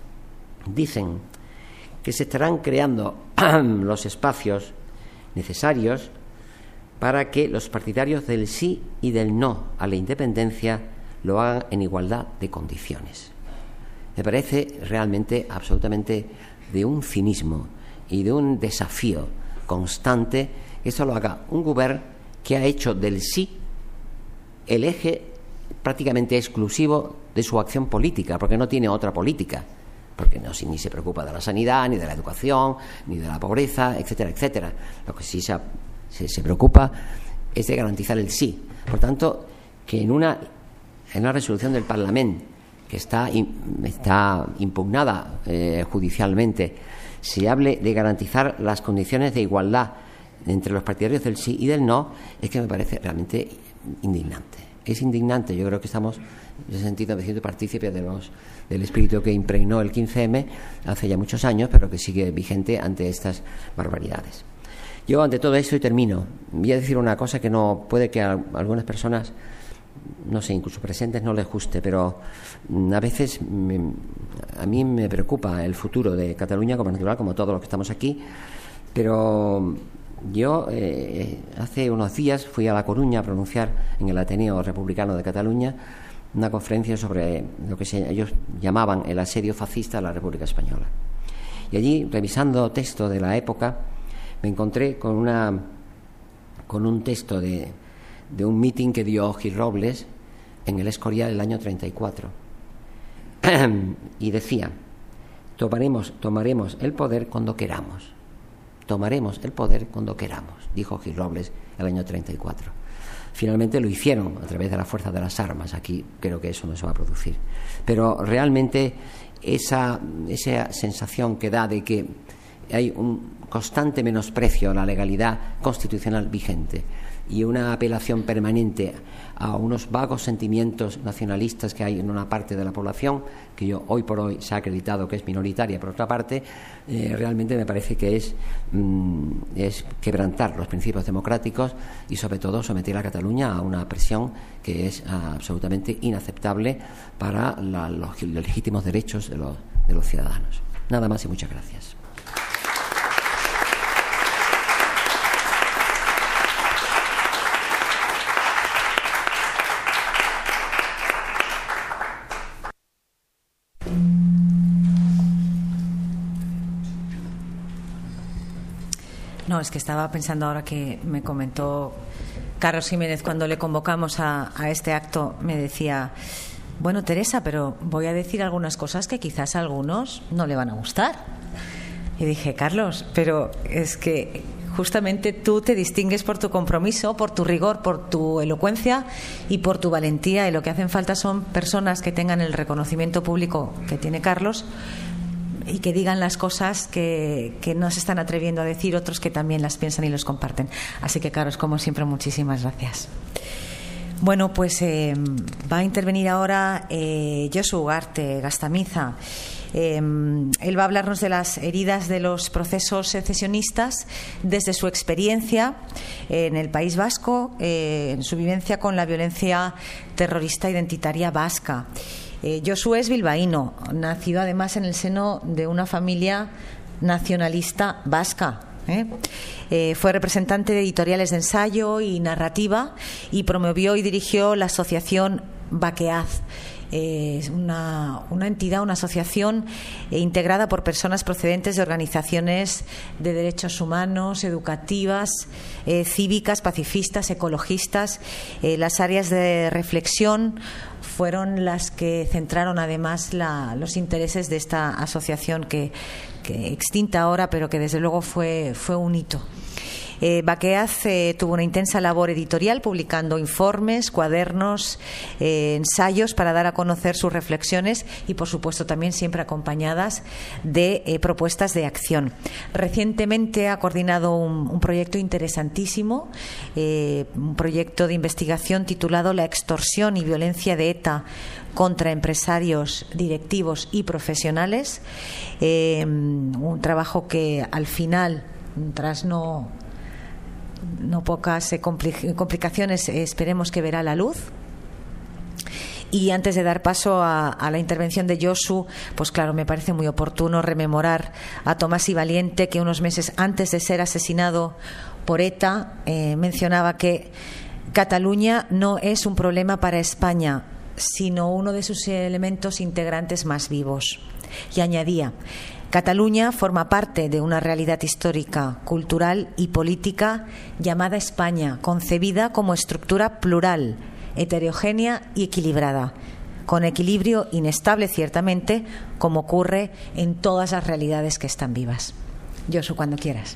dicen que se estarán creando los espacios necesarios para que los partidarios del sí y del no a la independencia lo hagan en igualdad de condiciones. Me parece realmente absolutamente de un cinismo y de un desafío constante que eso lo haga un gobierno que ha hecho del sí el eje prácticamente exclusivo de su acción política, porque no tiene otra política, porque no, ni se preocupa de la sanidad, ni de la educación, ni de la pobreza, etcétera, etcétera. Lo que sí se, se, se preocupa es de garantizar el sí. Por tanto, que en una, en una resolución del Parlamento que está, está impugnada eh, judicialmente, se hable de garantizar las condiciones de igualdad entre los partidarios del sí y del no, es que me parece realmente indignante. Es indignante. Yo creo que estamos, en ese sentido, me siento partícipe de los, del espíritu que impregnó el quince eme hace ya muchos años, pero que sigue vigente ante estas barbaridades. Yo, ante todo esto, y termino, voy a decir una cosa que no puede que a algunas personas, no sé, incluso presentes, no les guste, pero a veces me, a mí me preocupa el futuro de Cataluña, como natural, como todos los que estamos aquí, pero yo eh, hace unos días fui a La Coruña a pronunciar en el Ateneo Republicano de Cataluña una conferencia sobre lo que se, ellos llamaban el asedio fascista a la República Española. Y allí, revisando texto de la época, me encontré con, una, con un texto de, de un meeting que dio Gil Robles en el Escorial el año treinta y cuatro. Y decía: tomaremos, tomaremos el poder cuando queramos. Tomaremos el poder cuando queramos, dijo Gil Robles el año treinta y cuatro. Finalmente lo hicieron a través de la fuerza de las armas. Aquí creo que eso no se va a producir. Pero realmente esa, esa sensación que da de que hay un constante menosprecio a la legalidad constitucional vigente y una apelación permanente a unos vagos sentimientos nacionalistas que hay en una parte de la población, que yo hoy por hoy se ha acreditado que es minoritaria, por otra parte, eh, realmente me parece que es, mm, es quebrantar los principios democráticos y sobre todo someter a Cataluña a una presión que es ah, absolutamente inaceptable para la, los, los legítimos derechos de los, de los ciudadanos. Nada más y muchas gracias. No, es que estaba pensando ahora que me comentó Carlos Jiménez cuando le convocamos a, a este acto, me decía: bueno, Teresa, pero voy a decir algunas cosas que quizás a algunos no le van a gustar. Y dije: Carlos, pero es que justamente tú te distingues por tu compromiso, por tu rigor, por tu elocuencia y por tu valentía, y lo que hacen falta son personas que tengan el reconocimiento público que tiene Carlos y que digan las cosas que, que no se están atreviendo a decir otros que también las piensan y los comparten. Así que, Carlos, como siempre, muchísimas gracias. Bueno, pues eh, va a intervenir ahora eh, Josu Ugarte Gastamiza. Eh, él va a hablarnos de las heridas de los procesos secesionistas desde su experiencia en el País Vasco, eh, en su vivencia con la violencia terrorista identitaria vasca. Eh, Josu es bilbaíno, nacido además en el seno de una familia nacionalista vasca. ¿eh? Eh, fue representante de editoriales de ensayo y narrativa y promovió y dirigió la asociación Bakeaz. Es eh, una, una entidad, una asociación eh, integrada por personas procedentes de organizaciones de derechos humanos, educativas, eh, cívicas, pacifistas, ecologistas. Eh, las áreas de reflexión fueron las que centraron además la, los intereses de esta asociación que, que extinta ahora, pero que desde luego fue, fue un hito. Eh, Bakeaz eh, tuvo una intensa labor editorial publicando informes, cuadernos, eh, ensayos para dar a conocer sus reflexiones y, por supuesto, también siempre acompañadas de eh, propuestas de acción. Recientemente ha coordinado un, un proyecto interesantísimo, eh, un proyecto de investigación titulado La extorsión y violencia de ETA contra empresarios, directivos y profesionales. Eh, un trabajo que al final, tras no no pocas eh, complicaciones, eh, esperemos que verá la luz. Y antes de dar paso a, a la intervención de Josu, pues claro, me parece muy oportuno rememorar a Tomás y Valiente, que unos meses antes de ser asesinado por ETA eh, mencionaba que Cataluña no es un problema para España, sino uno de sus elementos integrantes más vivos. Y añadía: Cataluña forma parte de una realidad histórica, cultural y política llamada España, concebida como estructura plural, heterogénea y equilibrada, con equilibrio inestable ciertamente, como ocurre en todas las realidades que están vivas. Josu, cuando quieras.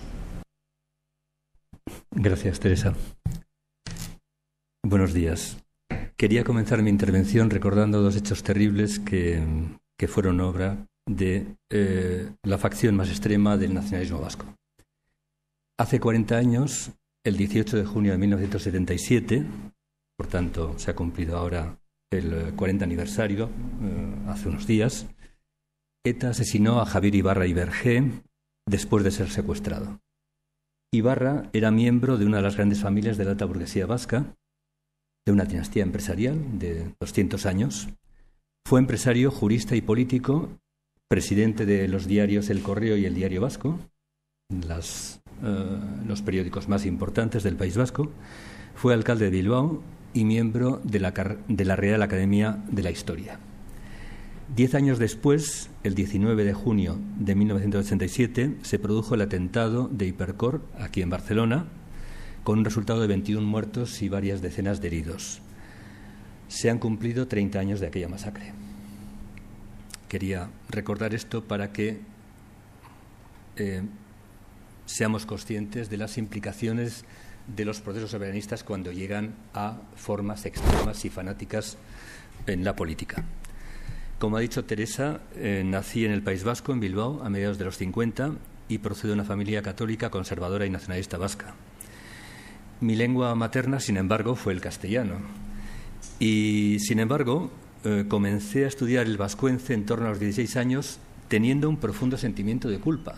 Gracias, Teresa. Buenos días. Quería comenzar mi intervención recordando dos hechos terribles que, que fueron obra de eh, la facción más extrema del nacionalismo vasco. Hace cuarenta años, el dieciocho de junio de mil novecientos setenta y siete, por tanto se ha cumplido ahora el cuarenta aniversario, eh, hace unos días, ETA asesinó a Javier Ibarra y Vergé después de ser secuestrado. Ibarra era miembro de una de las grandes familias de la alta burguesía vasca, de una dinastía empresarial de doscientos años. Fue empresario, jurista y político, presidente de los diarios El Correo y El Diario Vasco, las, eh, los periódicos más importantes del País Vasco. Fue alcalde de Bilbao y miembro de la, de la Real Academia de la Historia. Diez años después, el diecinueve de junio de mil novecientos ochenta y siete, se produjo el atentado de Hipercor, aquí en Barcelona, con un resultado de veintiún muertos y varias decenas de heridos. Se han cumplido treinta años de aquella masacre. Quería recordar esto para que eh, seamos conscientes de las implicaciones de los procesos soberanistas cuando llegan a formas extremas y fanáticas en la política. Como ha dicho Teresa, eh, nací en el País Vasco, en Bilbao, a mediados de los cincuenta, y procedo de una familia católica, conservadora y nacionalista vasca. Mi lengua materna, sin embargo, fue el castellano. Y, sin embargo, Eh, comencé a estudiar el vascuence en torno a los dieciséis años, teniendo un profundo sentimiento de culpa,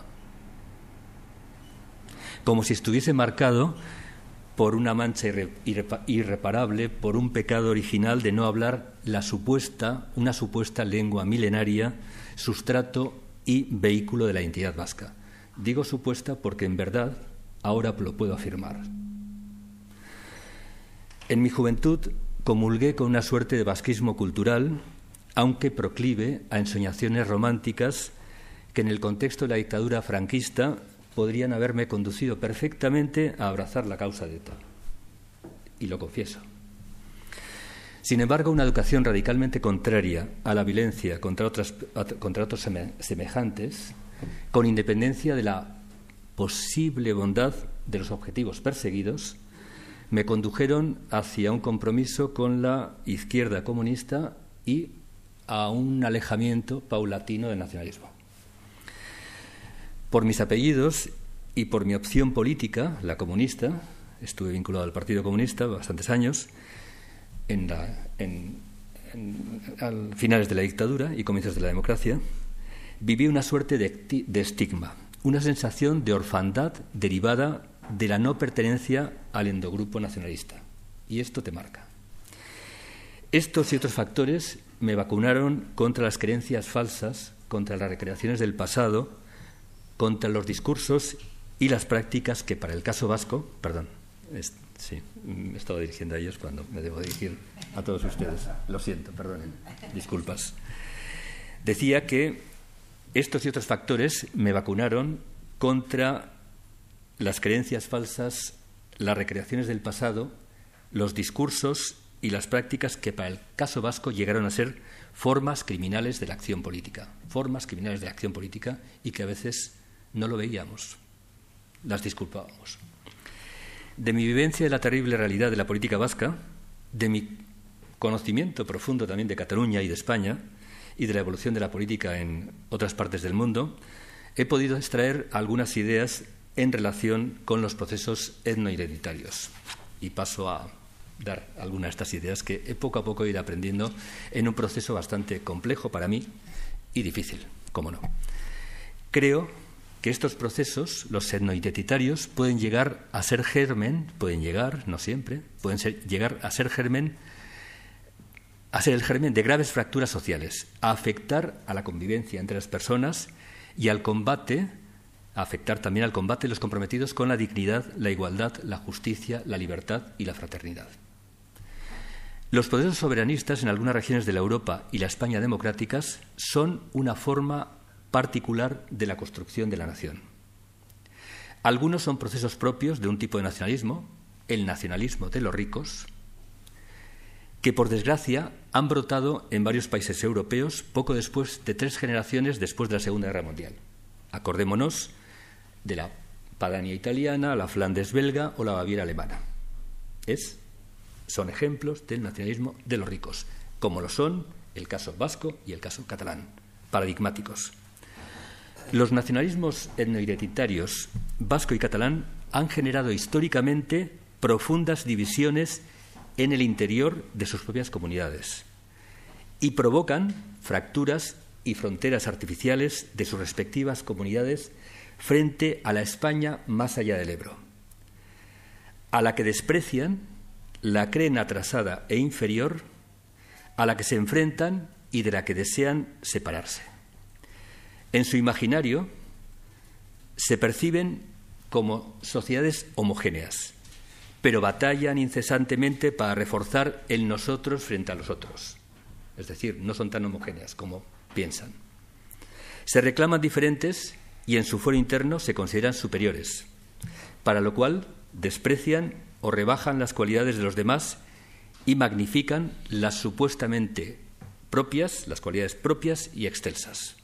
como si estuviese marcado por una mancha irre, irrepa, irreparable, por un pecado original de no hablar la supuesta, una supuesta lengua milenaria, sustrato y vehículo de la identidad vasca. Digo supuesta porque en verdad ahora lo puedo afirmar. En mi juventud comulgué con una suerte de vasquismo cultural, aunque proclive a ensoñaciones románticas que en el contexto de la dictadura franquista podrían haberme conducido perfectamente a abrazar la causa de ETA. Y lo confieso. Sin embargo, una educación radicalmente contraria a la violencia contra, otras, contra otros semejantes, con independencia de la posible bondad de los objetivos perseguidos, me condujeron hacia un compromiso con la izquierda comunista y a un alejamiento paulatino del nacionalismo. Por mis apellidos y por mi opción política, la comunista, estuve vinculado al Partido Comunista bastantes años, en la, en, en, al finales de la dictadura y comienzos de la democracia, viví una suerte de, de estigma, una sensación de orfandad derivada de la no pertenencia al endogrupo nacionalista. Y esto te marca. Estos y otros factores me vacunaron contra las creencias falsas, contra las recreaciones del pasado, contra los discursos y las prácticas que para el caso vasco, perdón, es, sí, me estaba dirigiendo a ellos cuando me debo dirigir a todos ustedes. Lo siento, perdonen, disculpas. Decía que estos y otros factores me vacunaron contra las creencias falsas, las recreaciones del pasado, los discursos y las prácticas que para el caso vasco llegaron a ser formas criminales de la acción política, formas criminales de la acción política y que a veces no lo veíamos, las disculpábamos. De mi vivencia de la terrible realidad de la política vasca, de mi conocimiento profundo también de Cataluña y de España y de la evolución de la política en otras partes del mundo, he podido extraer algunas ideas en relación con los procesos etnohereditarios. Y paso a dar algunas de estas ideas que he poco a poco he ido aprendiendo en un proceso bastante complejo para mí y difícil, cómo no. Creo que estos procesos, los etnoidentitarios, pueden llegar a ser germen, pueden llegar, no siempre, pueden ser, llegar a ser germen, a ser el germen de graves fracturas sociales, a afectar a la convivencia entre las personas y al combate, a afectar también al combate de los comprometidos con la dignidad, la igualdad, la justicia, la libertad y la fraternidad. Los procesos soberanistas en algunas regiones de la Europa y la España democráticas son una forma particular de la construcción de la nación. Algunos son procesos propios de un tipo de nacionalismo, el nacionalismo de los ricos, que por desgracia han brotado en varios países europeos poco después de tres generaciones después de la Segunda Guerra Mundial. Acordémonos de la Padania italiana, la Flandes belga o la Baviera alemana. Es, son ejemplos del nacionalismo de los ricos, como lo son el caso vasco y el caso catalán, paradigmáticos. Los nacionalismos etnoidentitarios vasco y catalán han generado históricamente profundas divisiones en el interior de sus propias comunidades y provocan fracturas y fronteras artificiales de sus respectivas comunidades frente a la España más allá del Ebro, a la que desprecian, la creen atrasada e inferior, a la que se enfrentan y de la que desean separarse. En su imaginario se perciben como sociedades homogéneas, pero batallan incesantemente para reforzar el nosotros frente a los otros. Es decir, no son tan homogéneas como piensan. Se reclaman diferentes y en su fuero interno se consideran superiores, para lo cual desprecian o rebajan las cualidades de los demás y magnifican las supuestamente propias, las cualidades propias y excelsas.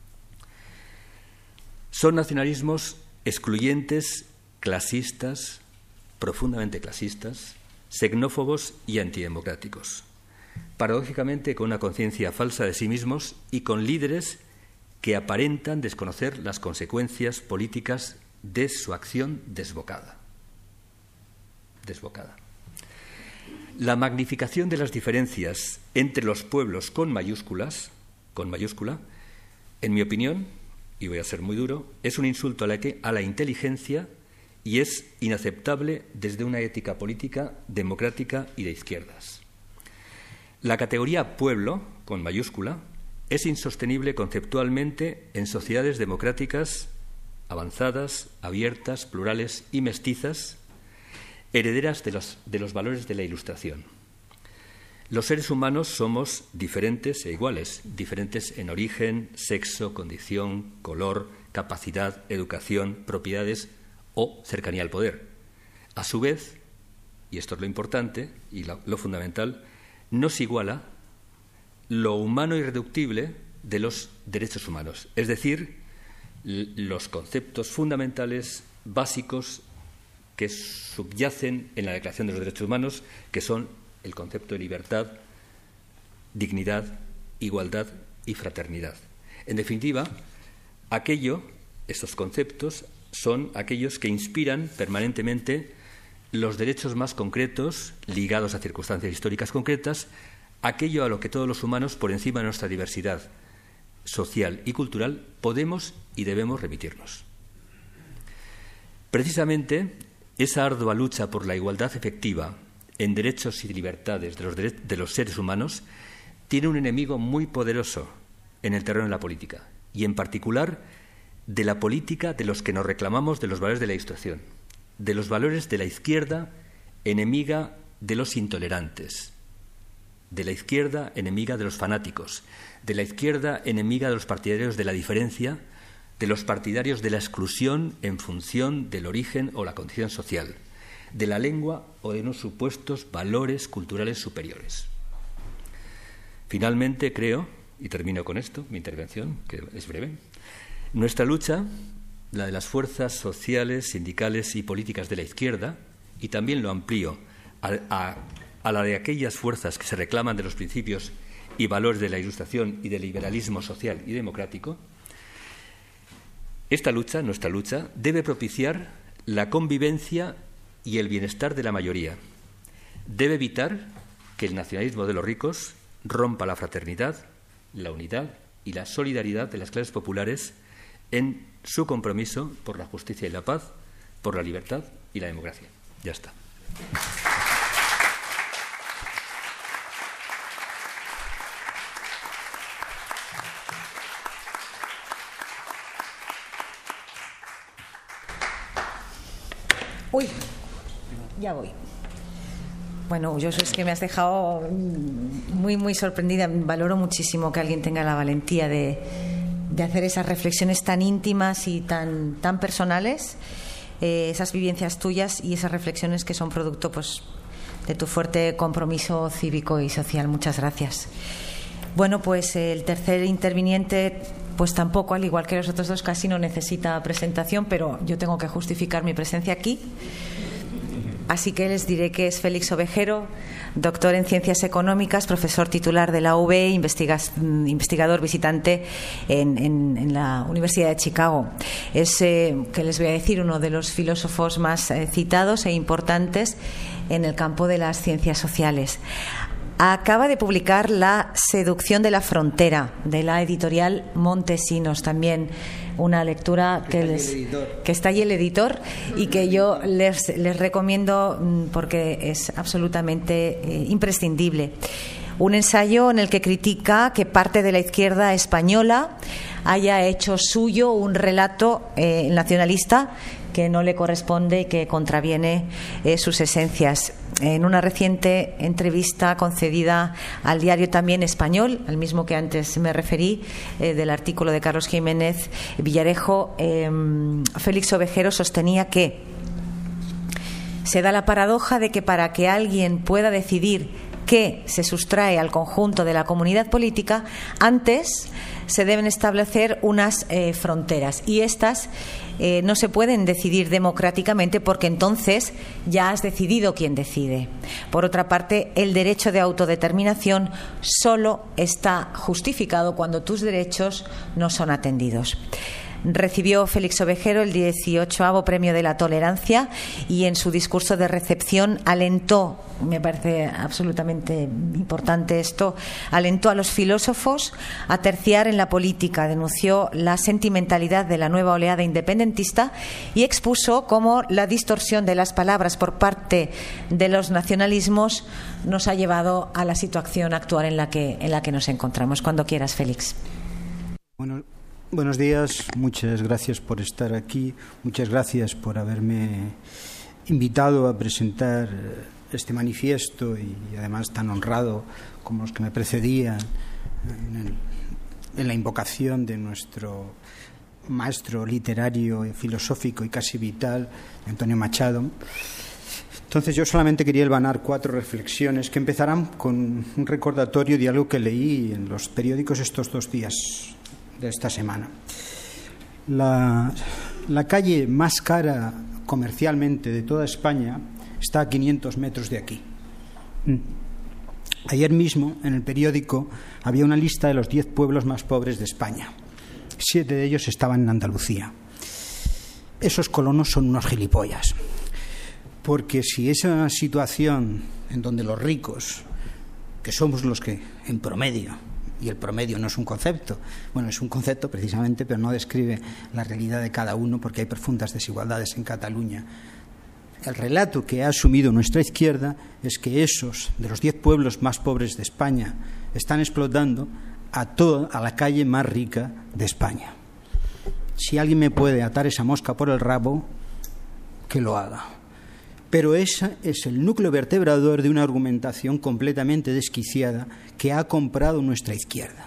Son nacionalismos excluyentes, clasistas, profundamente clasistas, xenófobos y antidemocráticos, paradójicamente con una conciencia falsa de sí mismos y con líderes que aparentan desconocer las consecuencias políticas de su acción desbocada. Desbocada. La magnificación de las diferencias entre los pueblos con mayúsculas, con mayúscula, en mi opinión, y voy a ser muy duro, es un insulto a la, que, a la inteligencia y es inaceptable desde una ética política democrática y de izquierdas. La categoría pueblo, con mayúscula, es insostenible conceptualmente en sociedades democráticas avanzadas, abiertas, plurales y mestizas, herederas de los, de los valores de la Ilustración. Los seres humanos somos diferentes e iguales, diferentes en origen, sexo, condición, color, capacidad, educación, propiedades o cercanía al poder. A su vez, y esto es lo importante y lo, lo fundamental, nos iguala lo humano irreductible de los derechos humanos, es decir, los conceptos fundamentales básicos que subyacen en la Declaración de los Derechos Humanos, que son el concepto de libertad, dignidad, igualdad y fraternidad. En definitiva, aquello, estos conceptos, son aquellos que inspiran permanentemente los derechos más concretos, ligados a circunstancias históricas concretas, aquello a lo que todos los humanos, por encima de nuestra diversidad social y cultural, podemos y debemos remitirnos. Precisamente, esa ardua lucha por la igualdad efectiva en derechos y libertades de los, de los seres humanos tiene un enemigo muy poderoso en el terreno de la política, y en particular de la política de los que nos reclamamos de los valores de la Ilustración, de los valores de la izquierda enemiga de los intolerantes, de la izquierda enemiga de los fanáticos, de la izquierda enemiga de los partidarios de la diferencia, de los partidarios de la exclusión en función del origen o la condición social, de la lengua o de unos supuestos valores culturales superiores. Finalmente, creo, y termino con esto, mi intervención, que es breve, nuestra lucha, la de las fuerzas sociales, sindicales y políticas de la izquierda, y también lo amplío a, a, a la de aquellas fuerzas que se reclaman de los principios y valores de la Ilustración y del liberalismo social y democrático, esta lucha, nuestra lucha, debe propiciar la convivencia y el bienestar de la mayoría. Debe evitar que el nacionalismo de los ricos rompa la fraternidad, la unidad y la solidaridad de las clases populares en su compromiso por la justicia y la paz, por la libertad y la democracia. Ya está. Uy, ya voy. Bueno, yo es que me has dejado muy, muy sorprendida. Valoro muchísimo que alguien tenga la valentía de, de hacer esas reflexiones tan íntimas y tan, tan personales, eh, esas vivencias tuyas y esas reflexiones que son producto, pues, de tu fuerte compromiso cívico y social. Muchas gracias. Bueno, pues el tercer interviniente, pues tampoco, al igual que los otros dos, casi no necesita presentación, pero yo tengo que justificar mi presencia aquí. Así que les diré que es Félix Ovejero, doctor en Ciencias Económicas, profesor titular de la U B, investiga, investigador visitante en, en, en la Universidad de Chicago. Es, eh, que les voy a decir, uno de los filósofos más eh, citados e importantes en el campo de las ciencias sociales. Acaba de publicar La seducción de la frontera, de la editorial Montesinos, también una lectura que, les, que está ahí el editor y que yo les, les recomiendo porque es absolutamente eh, imprescindible. Un ensayo en el que critica que parte de la izquierda española haya hecho suyo un relato eh, nacionalista que no le corresponde y que contraviene eh, sus esencias. En una reciente entrevista concedida al diario también español, al mismo que antes me referí, eh, del artículo de Carlos Jiménez Villarejo, eh, Félix Ovejero sostenía que se da la paradoja de que para que alguien pueda decidir qué se sustrae al conjunto de la comunidad política, antes se deben establecer unas eh, fronteras, y estas eh, no se pueden decidir democráticamente porque entonces ya has decidido quién decide. Por otra parte, el derecho de autodeterminación solo está justificado cuando tus derechos no son atendidos. Recibió Félix Ovejero el dieciochoavo Premio de la Tolerancia y en su discurso de recepción alentó, me parece absolutamente importante esto, alentó a los filósofos a terciar en la política, denunció la sentimentalidad de la nueva oleada independentista y expuso cómo la distorsión de las palabras por parte de los nacionalismos nos ha llevado a la situación actual en la que, en la que nos encontramos. Cuando quieras, Félix. Bueno. Buenos días, muchas gracias por estar aquí, muchas gracias por haberme invitado a presentar este manifiesto y además tan honrado como los que me precedían en, el, en la invocación de nuestro maestro literario, filosófico y casi vital, Antonio Machado. Entonces yo solamente quería hilvanar cuatro reflexiones que empezarán con un recordatorio de algo que leí en los periódicos estos dos días de esta semana. La, la calle más cara comercialmente de toda España está a quinientos metros de aquí. Ayer mismo en el periódico había una lista de los diez pueblos más pobres de España. Siete de ellos estaban en Andalucía. Esos colonos son unos gilipollas. porque si esa situación en donde los ricos, que somos los que en promedio, y el promedio no es un concepto, bueno, es un concepto precisamente, pero no describe la realidad de cada uno porque hay profundas desigualdades en Cataluña. El relato que ha asumido nuestra izquierda es que esos, de los diez pueblos más pobres de España, están explotando a toda a la calle más rica de España. Si alguien me puede atar esa mosca por el rabo, que lo haga. Pero ese es el núcleo vertebrador de una argumentación completamente desquiciada que ha comprado nuestra izquierda.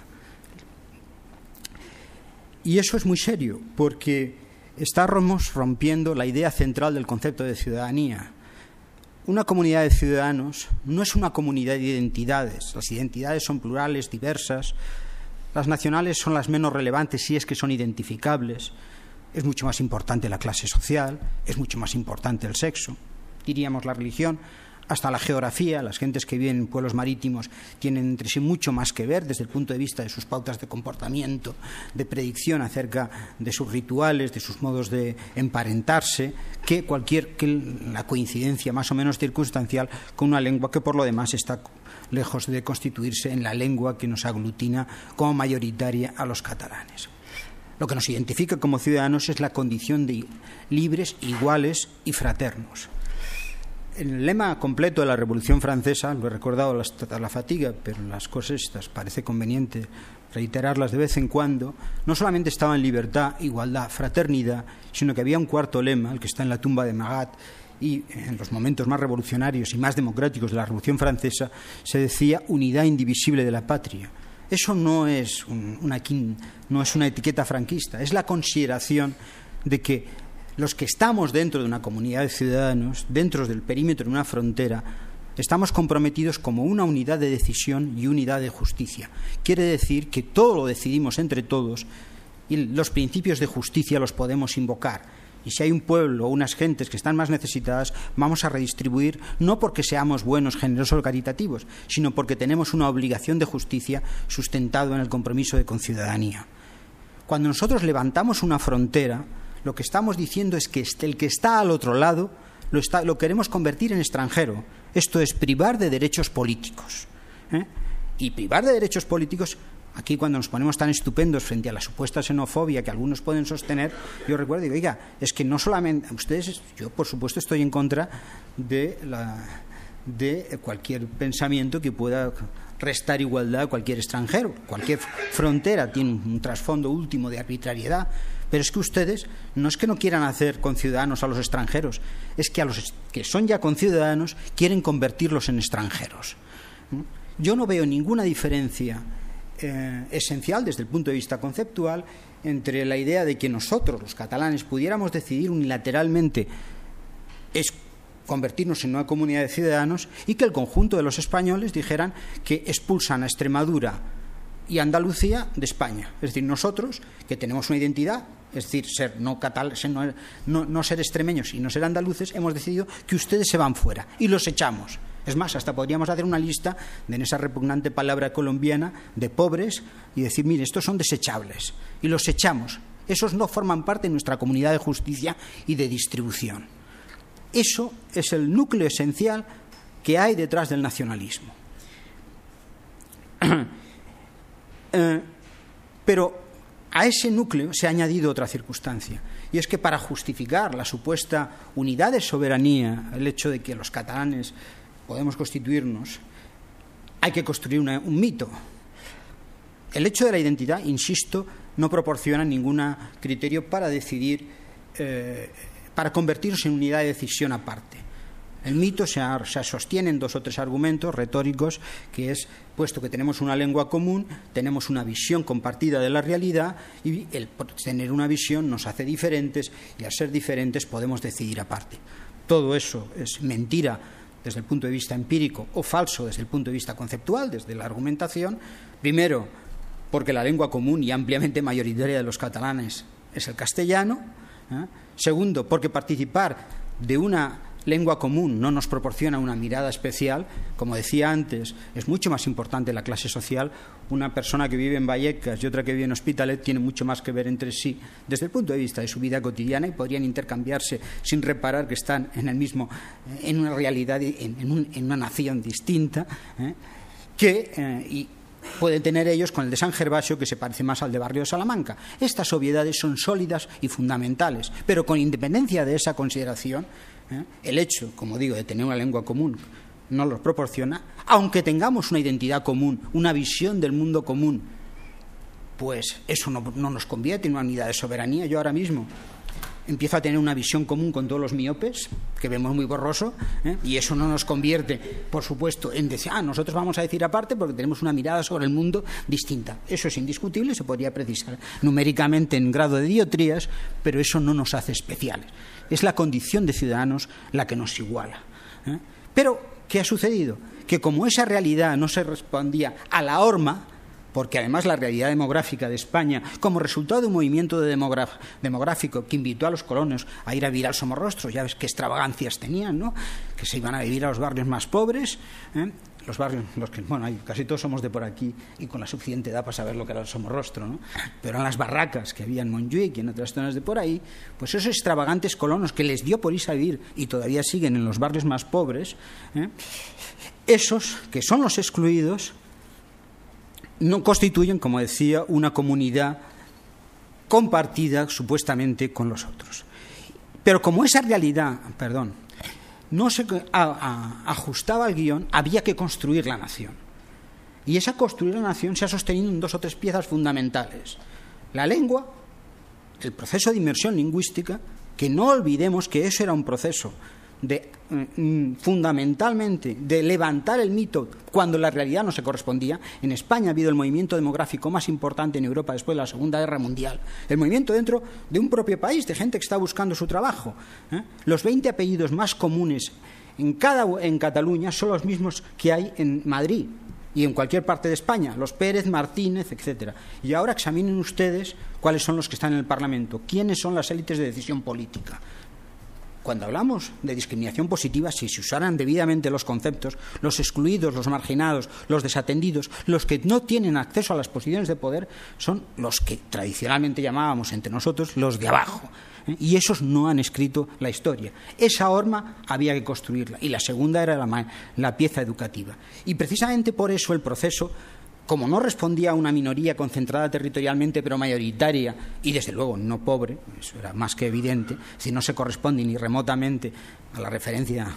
Y eso es muy serio, porque estamos rompiendo la idea central del concepto de ciudadanía. Una comunidad de ciudadanos no es una comunidad de identidades. Las identidades son plurales, diversas. Las nacionales son las menos relevantes si es que son identificables. Es mucho más importante la clase social, es mucho más importante el sexo, diríamos la religión, hasta la geografía. Las gentes que viven en pueblos marítimos tienen entre sí mucho más que ver desde el punto de vista de sus pautas de comportamiento, de predicción acerca de sus rituales, de sus modos de emparentarse, que cualquier que la coincidencia más o menos circunstancial con una lengua que por lo demás está lejos de constituirse en la lengua que nos aglutina como mayoritaria a los catalanes. Lo que nos identifica como ciudadanos es la condición de libres, iguales y fraternos. En el lema completo de la Revolución Francesa, lo he recordado hasta la fatiga, pero las cosas estas parece conveniente reiterarlas de vez en cuando, no solamente estaba en libertad, igualdad, fraternidad, sino que había un cuarto lema, el que está en la tumba de Magat, y en los momentos más revolucionarios y más democráticos de la Revolución Francesa se decía unidad indivisible de la patria. Eso no es, un, una, no es una etiqueta franquista, es la consideración de que los que estamos dentro de una comunidad de ciudadanos, dentro del perímetro de una frontera, estamos comprometidos como una unidad de decisión y unidad de justicia. Quiere decir que todo lo decidimos entre todos y los principios de justicia los podemos invocar. Y si hay un pueblo o unas gentes que están más necesitadas, vamos a redistribuir, no porque seamos buenos, generosos o caritativos, sino porque tenemos una obligación de justicia sustentado en el compromiso de conciudadanía. Cuando nosotros levantamos una frontera, lo que estamos diciendo es que el que está al otro lado lo, está, lo queremos convertir en extranjero. Esto es privar de derechos políticos. ¿eh? Y privar de derechos políticos... Aquí cuando nos ponemos tan estupendos frente a la supuesta xenofobia que algunos pueden sostener, yo recuerdo y digo, oiga, es que no solamente ustedes, yo por supuesto estoy en contra de, la, de cualquier pensamiento que pueda restar igualdad a cualquier extranjero. Cualquier frontera tiene un, un trasfondo último de arbitrariedad, pero es que ustedes no es que no quieran hacer conciudadanos a los extranjeros, es que a los que son ya conciudadanos quieren convertirlos en extranjeros. Yo no veo ninguna diferencia Eh, esencial desde el punto de vista conceptual entre la idea de que nosotros, los catalanes, pudiéramos decidir unilateralmente es convertirnos en una comunidad de ciudadanos y que el conjunto de los españoles dijeran que expulsan a Extremadura y Andalucía de España. Es decir, nosotros, que tenemos una identidad, es decir, ser no, catal, ser no, no, no ser extremeños y no ser andaluces, hemos decidido que ustedes se van fuera y los echamos. Es más, hasta podríamos hacer una lista de en esa repugnante palabra colombiana de pobres y decir, mire, estos son desechables y los echamos. Esos no forman parte de nuestra comunidad de justicia y de distribución. Eso es el núcleo esencial que hay detrás del nacionalismo. eh, pero a ese núcleo se ha añadido otra circunstancia, y es que para justificar la supuesta unidad de soberanía, el hecho de que los catalanes podemos constituirnos, hay que construir una, un mito. El hecho de la identidad, insisto, no proporciona ningún criterio para decidir, eh, para convertirnos en unidad de decisión aparte. El mito se, ha, se sostiene en dos o tres argumentos retóricos, que es, puesto que tenemos una lengua común, tenemos una visión compartida de la realidad, y el tener una visión nos hace diferentes, y al ser diferentes podemos decidir aparte. Todo eso es mentira desde el punto de vista empírico o falso desde el punto de vista conceptual, desde la argumentación. Primero, porque la lengua común y ampliamente mayoritaria de los catalanes es el castellano. ¿eh? Segundo, porque participar de una lengua común no nos proporciona una mirada especial, como decía antes, es mucho más importante la clase social. Una persona que vive en Vallecas y otra que vive en Hospitalet tienen mucho más que ver entre sí desde el punto de vista de su vida cotidiana y podrían intercambiarse sin reparar que están en el mismo, en una realidad, en, en, un, en una nación distinta, ¿eh? que eh, y pueden tener ellos con el de San Gervasio, que se parece más al de Barrio de Salamanca. Estas obviedades son sólidas y fundamentales, pero con independencia de esa consideración, ¿eh? el hecho, como digo, de tener una lengua común no los proporciona, aunque tengamos una identidad común, una visión del mundo común, pues eso no, no nos convierte en una unidad de soberanía. Yo ahora mismo empiezo a tener una visión común con todos los miopes, que vemos muy borroso, ¿eh? y eso no nos convierte, por supuesto, en decir, ah, nosotros vamos a decir aparte porque tenemos una mirada sobre el mundo distinta. Eso es indiscutible, se podría precisar numéricamente en grado de diotrías, pero eso no nos hace especiales. Es la condición de ciudadanos la que nos iguala, ¿eh? Pero, ¿qué ha sucedido? Que como esa realidad no se respondía a la horma, porque además la realidad demográfica de España, como resultado de un movimiento de demográfico que invitó a los colonos a ir a vivir al Somorrostro, ya ves qué extravagancias tenían, ¿no? Que se iban a vivir a los barrios más pobres, ¿eh? los barrios, los que, bueno, casi todos somos de por aquí y con la suficiente edad para saber lo que era el Somorrostro, ¿no? Pero en las barracas que había en Montjuic y en otras zonas de por ahí, pues esos extravagantes colonos que les dio por irse a vivir y todavía siguen en los barrios más pobres, ¿eh? esos que son los excluidos, no constituyen, como decía, una comunidad compartida supuestamente con los otros. Pero como esa realidad, perdón, no se a, a, ajustaba al guión, había que construir la nación. Y esa construir la nación se ha sostenido en dos o tres piezas fundamentales. La lengua, el proceso de inmersión lingüística, que no olvidemos que eso era un proceso de mm, fundamentalmente de levantar el mito cuando la realidad no se correspondía. En España ha habido el movimiento demográfico más importante en Europa después de la Segunda Guerra Mundial, el movimiento dentro de un propio país, de gente que está buscando su trabajo, ¿eh? Los veinte apellidos más comunes en, cada, en Cataluña son los mismos que hay en Madrid y en cualquier parte de España, los Pérez, Martínez, etcétera. Y ahora examinen ustedes cuáles son los que están en el Parlamento, quiénes son las élites de decisión política. Cuando hablamos de discriminación positiva, si se usaran debidamente los conceptos, los excluidos, los marginados, los desatendidos, los que no tienen acceso a las posiciones de poder, son los que tradicionalmente llamábamos entre nosotros los de abajo. ¿eh? Y esos no han escrito la historia. Esa horma había que construirla. Y la segunda era la, la pieza educativa. Y precisamente por eso el proceso, como no respondía a una minoría concentrada territorialmente pero mayoritaria y desde luego no pobre, eso era más que evidente, si no se corresponde ni remotamente a la referencia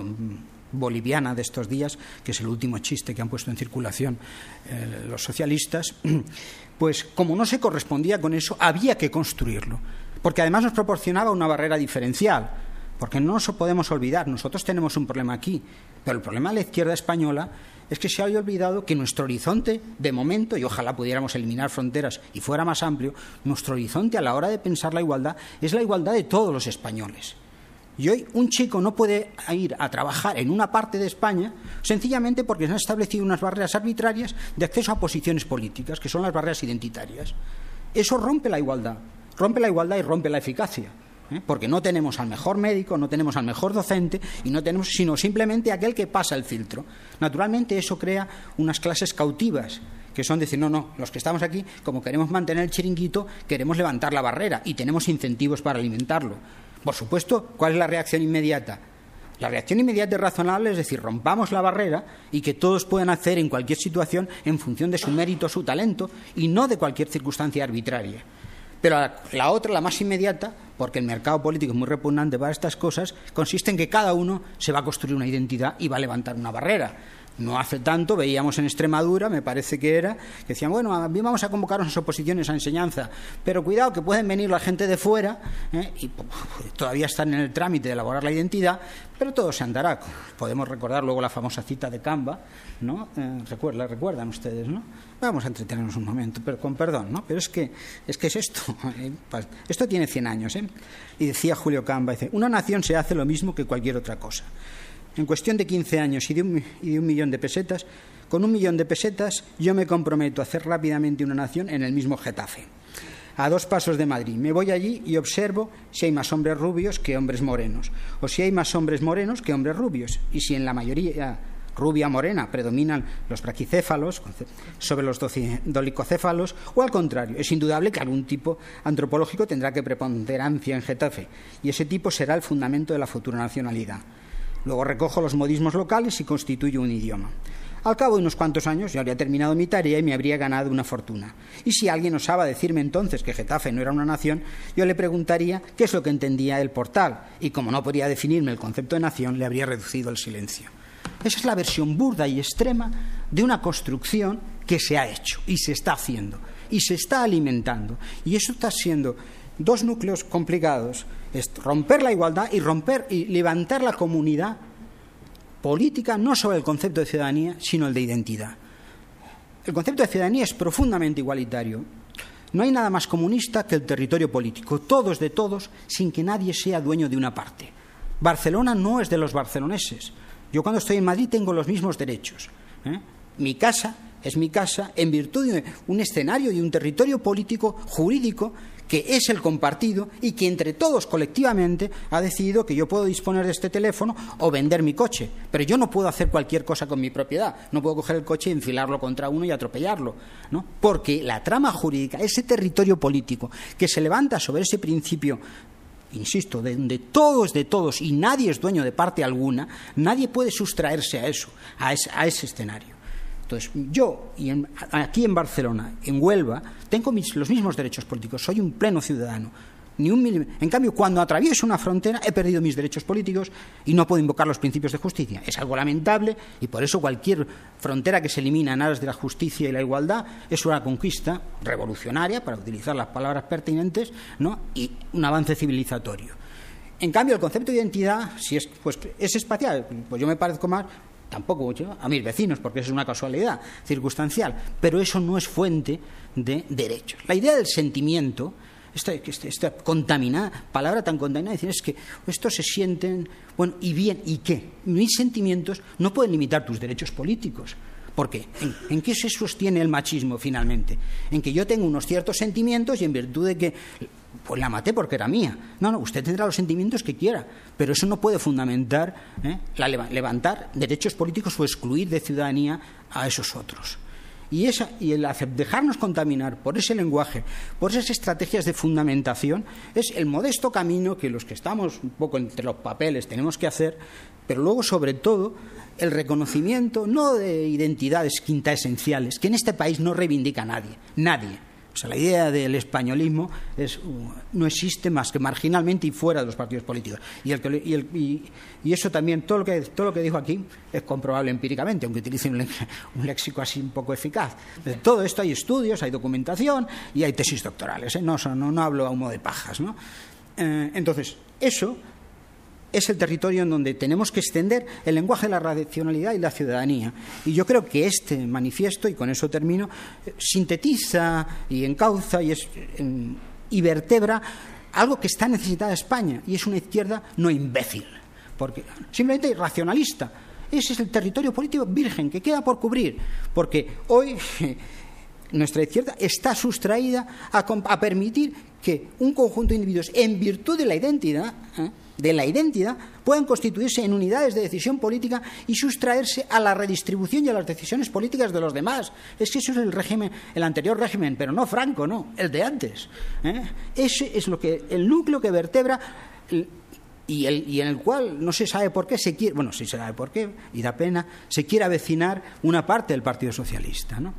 boliviana de estos días, que es el último chiste que han puesto en circulación eh, los socialistas, pues como no se correspondía con eso, había que construirlo, porque además nos proporcionaba una barrera diferencial, porque no nos podemos olvidar, nosotros tenemos un problema aquí, pero el problema de la izquierda española es que se había olvidado que nuestro horizonte, de momento, y ojalá pudiéramos eliminar fronteras y fuera más amplio, nuestro horizonte a la hora de pensar la igualdad es la igualdad de todos los españoles. Y hoy un chico no puede ir a trabajar en una parte de España sencillamente porque se han establecido unas barreras arbitrarias de acceso a posiciones políticas, que son las barreras identitarias. Eso rompe la igualdad, rompe la igualdad y rompe la eficacia. ¿Eh? Porque no tenemos al mejor médico, no tenemos al mejor docente y no tenemos sino simplemente aquel que pasa el filtro. Naturalmente eso crea unas clases cautivas que son decir, no, no, los que estamos aquí, como queremos mantener el chiringuito, queremos levantar la barrera y tenemos incentivos para alimentarlo. Por supuesto, ¿cuál es la reacción inmediata? La reacción inmediata y razonable es decir, rompamos la barrera y que todos puedan acceder en cualquier situación en función de su mérito, su talento y no de cualquier circunstancia arbitraria. Pero la, la otra, la más inmediata, porque el mercado político es muy repugnante para estas cosas, consiste en que cada uno se va a construir una identidad y va a levantar una barrera. No hace tanto veíamos en Extremadura, me parece que era, que decían, bueno, bien vamos a convocar unas oposiciones a enseñanza, pero cuidado que pueden venir la gente de fuera, ¿eh? y pues, todavía están en el trámite de elaborar la identidad, pero todo se andará. Podemos recordar luego la famosa cita de Camba, ¿no? Eh, recuerda, la recuerdan ustedes, ¿no? Vamos a entretenernos un momento, pero con perdón, ¿no? Pero es que es, que es esto, ¿eh? Esto tiene cien años, ¿eh? Y decía Julio Camba, dice, una nación se hace lo mismo que cualquier otra cosa. En cuestión de quince años y de, un, y de un millón de pesetas, con un millón de pesetas yo me comprometo a hacer rápidamente una nación en el mismo Getafe. a dos pasos de Madrid. Me voy allí y observo si hay más hombres rubios que hombres morenos, o si hay más hombres morenos que hombres rubios, y si en la mayoría rubia morena predominan los braquicéfalos sobre los dolicocéfalos, o al contrario. Es indudable que algún tipo antropológico tendrá que preponderancia en Getafe, y ese tipo será el fundamento de la futura nacionalidad. Luego recojo los modismos locales y constituyo un idioma. Al cabo de unos cuantos años yo habría terminado mi tarea y me habría ganado una fortuna. Y si alguien osaba decirme entonces que Getafe no era una nación, yo le preguntaría qué es lo que entendía el Portal, y como no podría definirme el concepto de nación, le habría reducido el silencio. Esa es la versión burda y extrema de una construcción que se ha hecho y se está haciendo y se está alimentando. Y eso está siendo dos núcleos complicados: es romper la igualdad y romper y levantar la comunidad política, no sobre el concepto de ciudadanía, sino el de identidad. El concepto de ciudadanía es profundamente igualitario. No hay nada más comunista que el territorio político, todos de todos, sin que nadie sea dueño de una parte. Barcelona no es de los barceloneses. Yo cuando estoy en Madrid tengo los mismos derechos, ¿eh? Mi casa es mi casa en virtud de un escenario y un territorio político jurídico que es el compartido y que entre todos colectivamente ha decidido que yo puedo disponer de este teléfono o vender mi coche, pero yo no puedo hacer cualquier cosa con mi propiedad, no puedo coger el coche y enfilarlo contra uno y atropellarlo, ¿no? Porque la trama jurídica, ese territorio político que se levanta sobre ese principio, insisto, de donde todos de todos y nadie es dueño de parte alguna, nadie puede sustraerse a eso, a ese, a ese escenario. Entonces, yo, y en, aquí en Barcelona, en Huelva, tengo mis, los mismos derechos políticos, soy un pleno ciudadano. Ni un milim... En cambio, cuando atravieso una frontera, he perdido mis derechos políticos y no puedo invocar los principios de justicia. Es algo lamentable y por eso cualquier frontera que se elimina en aras de la justicia y la igualdad es una conquista revolucionaria, para utilizar las palabras pertinentes, ¿no? Y un avance civilizatorio. En cambio, el concepto de identidad, si es, pues, es espacial, pues yo me parezco más... Tampoco mucho a mis vecinos, porque eso es una casualidad circunstancial, pero eso no es fuente de derechos. La idea del sentimiento, esta, esta, esta contaminada, palabra tan contaminada, decir, es que estos se sienten, bueno, y bien, ¿y qué? Mis sentimientos no pueden limitar tus derechos políticos. ¿Por qué? ¿En, ¿En qué se sostiene el machismo finalmente? En que yo tengo unos ciertos sentimientos y en virtud de que pues la maté porque era mía. No, no, usted tendrá los sentimientos que quiera, pero eso no puede fundamentar, ¿eh? la, levantar derechos políticos o excluir de ciudadanía a esos otros. Y, esa, y el dejarnos contaminar por ese lenguaje, por esas estrategias de fundamentación, es el modesto camino que los que estamos un poco entre los papeles tenemos que hacer, pero luego, sobre todo, el reconocimiento no de identidades quinta esenciales, que en este país no reivindica nadie, nadie. O sea, la idea del españolismo es, uh, no existe más que marginalmente y fuera de los partidos políticos. Y, el, y, el, y, y eso también, todo lo, que, todo lo que dijo aquí, es comprobable empíricamente, aunque utilice un, un léxico así un poco eficaz. De todo esto hay estudios, hay documentación y hay tesis doctorales, ¿eh? no, no, no hablo a humo de pajas, ¿no? Eh, entonces, eso es el territorio en donde tenemos que extender el lenguaje de la racionalidad y la ciudadanía. Y yo creo que este manifiesto, y con eso termino, sintetiza y encauza y, es, y vertebra algo que está necesitada España, y es una izquierda no imbécil, porque simplemente racionalista. Ese es el territorio político virgen que queda por cubrir, porque hoy nuestra izquierda está sustraída a, a permitir que un conjunto de individuos, en virtud de la identidad, ¿eh? de la identidad, puedan constituirse en unidades de decisión política y sustraerse a la redistribución y a las decisiones políticas de los demás. Es que eso es el régimen, el anterior régimen, pero no Franco, no, el de antes. ¿eh? Ese es lo que, el núcleo que vertebra el, y, el, y en el cual no se sabe por qué se quiere, bueno, sí se sabe por qué, y da pena, se quiere avecinar una parte del Partido Socialista, ¿no?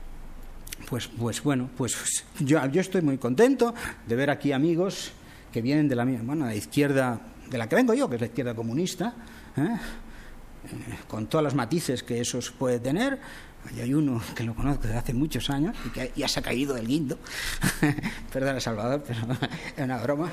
Pues, pues bueno, pues yo, yo estoy muy contento de ver aquí amigos que vienen de la, bueno, de la izquierda de la que vengo yo, que es la izquierda comunista, ¿eh? Eh, con todos los matices que eso puede tener. Ahí hay uno que lo conozco desde hace muchos años y que ya se ha caído del guindo. Perdona, Salvador, pero es una broma.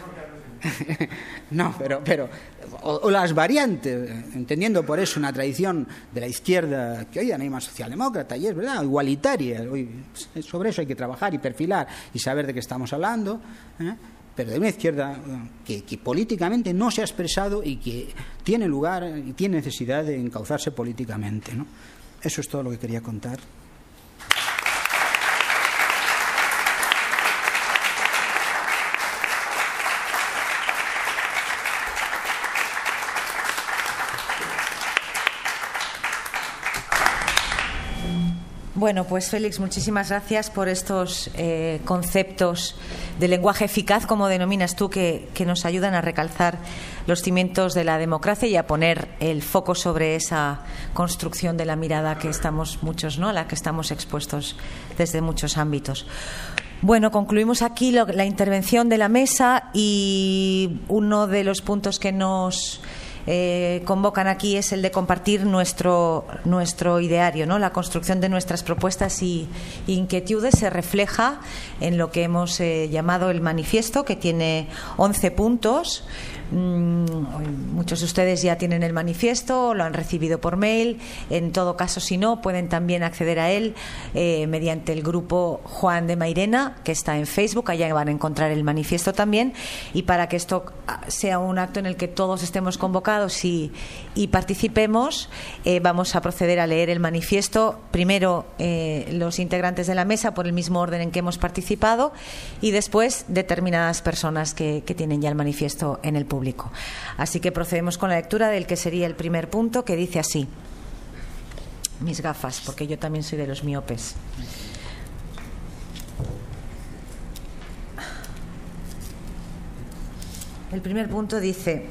No, pero, pero o, o las variantes, entendiendo por eso una tradición de la izquierda que hoy no hay más socialdemócrata y es verdad, igualitaria. Hoy, sobre eso hay que trabajar y perfilar y saber de qué estamos hablando, ¿eh? Pero de una izquierda que, que políticamente no se ha expresado y que tiene lugar y tiene necesidad de encauzarse políticamente, ¿no? Eso es todo lo que quería contar. Bueno, pues Félix, muchísimas gracias por estos eh, conceptos de lenguaje eficaz, como denominas tú, que, que nos ayudan a recalzar los cimientos de la democracia y a poner el foco sobre esa construcción de la mirada que estamos muchos, ¿no?, a la que estamos expuestos desde muchos ámbitos. Bueno, concluimos aquí lo, la intervención de la mesa, y uno de los puntos que nos Eh, convocan aquí es el de compartir nuestro, nuestro ideario, ¿no? La construcción de nuestras propuestas y inquietudes se refleja en lo que hemos eh, llamado el manifiesto, que tiene once puntos. Mm, muchos de ustedes ya tienen el manifiesto, lo han recibido por mail. En todo caso, si no, pueden también acceder a él eh, mediante el grupo Juan de Mairena, que está en Facebook. Allá van a encontrar el manifiesto también. Y para que esto sea un acto en el que todos estemos convocados y, y participemos, eh, vamos a proceder a leer el manifiesto. Primero eh, los integrantes de la mesa, por el mismo orden en que hemos participado, y después determinadas personas que, que tienen ya el manifiesto en el público. Así que procedemos con la lectura del que sería el primer punto, que dice así. Mis gafas, porque yo también soy de los miopes. El primer punto dice: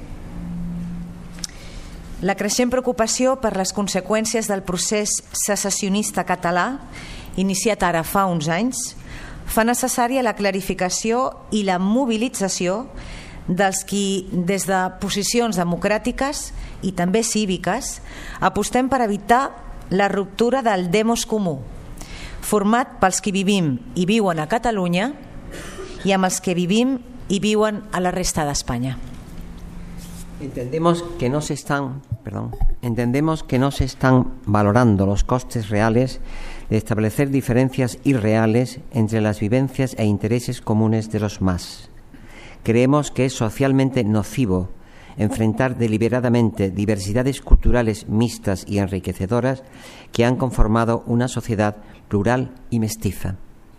la creixent preocupació per les conseqüències del procés secessionista català, iniciat ara fa uns anys, fa necessària la clarificació i la mobilització dels qui, des de posicions democràtiques i també cíviques, apostem per evitar la ruptura del demos comú, format pels qui vivim i viuen a Catalunya i amb els que vivim y viuen a la resta de España. Entendemos que no se están, perdón, entendemos que no se están valorando los costes reales de establecer diferencias irreales entre las vivencias e intereses comunes de los más. Creemos que es socialmente nocivo enfrentar deliberadamente diversidades culturales mixtas y enriquecedoras que han conformado una sociedad plural y mestiza.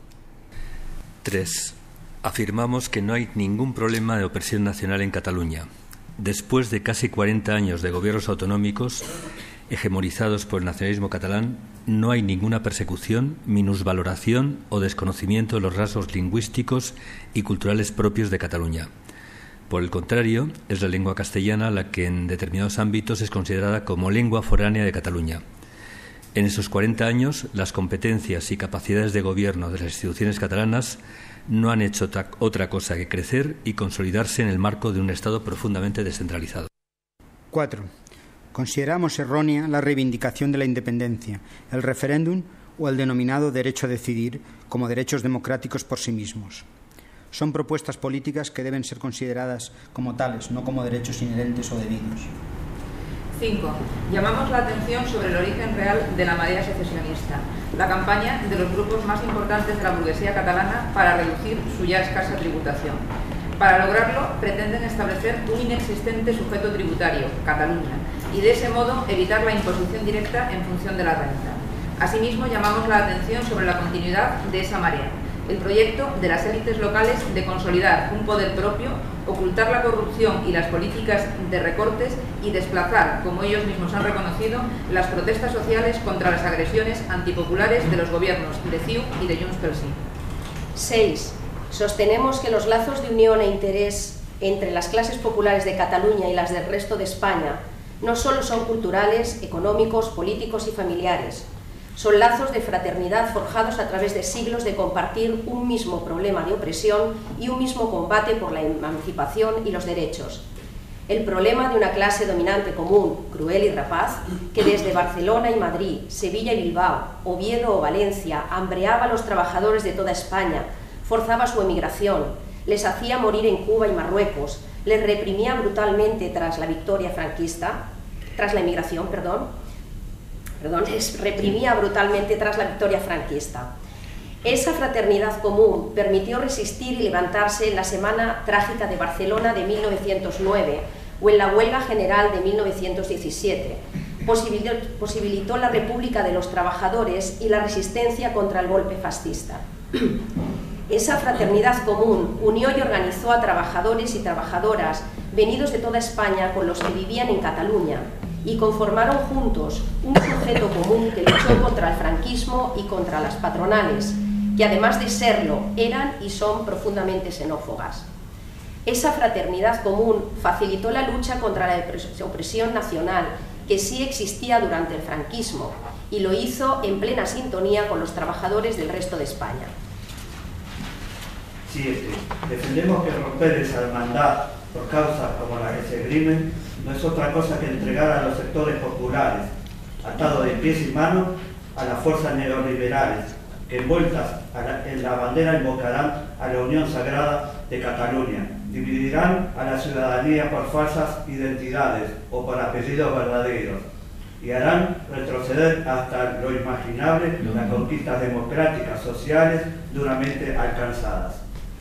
tres. Afirmamos que no hay ningún problema de opresión nacional en Cataluña. Después de casi cuarenta años de gobiernos autonómicos hegemonizados por el nacionalismo catalán, no hay ninguna persecución, minusvaloración o desconocimiento de los rasgos lingüísticos y culturales propios de Cataluña. Por el contrario, es la lengua castellana la que en determinados ámbitos es considerada como lengua foránea de Cataluña. En esos cuarenta años, las competencias y capacidades de gobierno de las instituciones catalanas no han hecho otra cosa que crecer y consolidarse en el marco de un Estado profundamente descentralizado. cuatro. Consideramos errónea la reivindicación de la independencia, el referéndum o el denominado derecho a decidir como derechos democráticos por sí mismos. Son propuestas políticas que deben ser consideradas como tales, no como derechos inherentes o debidos. cinco. Llamamos la atención sobre el origen real de la marea secesionista, la campaña de los grupos más importantes de la burguesía catalana para reducir su ya escasa tributación. Para lograrlo, pretenden establecer un inexistente sujeto tributario, Cataluña, y de ese modo evitar la imposición directa en función de la renta. Asimismo, llamamos la atención sobre la continuidad de esa marea, el proyecto de las élites locales de consolidar un poder propio, ocultar la corrupción y las políticas de recortes y desplazar, como ellos mismos han reconocido, las protestas sociales contra las agresiones antipopulares de los gobiernos de C I U y de Junts pel Sí. seis. Sostenemos que los lazos de unión e interés entre las clases populares de Cataluña y las del resto de España no solo son culturales, económicos, políticos y familiares. Son lazos de fraternidad forjados a través de siglos de compartir un mismo problema de opresión y un mismo combate por la emancipación y los derechos. El problema de una clase dominante común, cruel y rapaz, que desde Barcelona y Madrid, Sevilla y Bilbao, Oviedo o Valencia, hambreaba a los trabajadores de toda España, forzaba su emigración, les hacía morir en Cuba y Marruecos, les reprimía brutalmente tras la victoria franquista, tras la emigración, perdón, Perdón, les reprimía brutalmente tras la victoria franquista. Esa fraternidad común permitió resistir y levantarse en la Semana Trágica de Barcelona de mil novecientos nueve o en la Huelga General de mil novecientos diecisiete. Posibilitó, posibilitó la República de los Trabajadores y la resistencia contra el golpe fascista. Esa fraternidad común unió y organizó a trabajadores y trabajadoras venidos de toda España con los que vivían en Cataluña y conformaron juntos un sujeto común que luchó contra el franquismo y contra las patronales, que además de serlo, eran y son profundamente xenófobas. Esa fraternidad común facilitó la lucha contra la opresión nacional, que sí existía durante el franquismo, y lo hizo en plena sintonía con los trabajadores del resto de España. Siete. Defendemos que romper esa hermandad por causas como la que se esgrimen no es otra cosa que entregar a los sectores populares, atados de pies y manos a las fuerzas neoliberales, que envueltas a la, en la bandera invocarán a la Unión Sagrada de Cataluña, dividirán a la ciudadanía por falsas identidades o por apellidos verdaderos, y harán retroceder hasta lo imaginable las conquistas democráticas sociales duramente alcanzadas.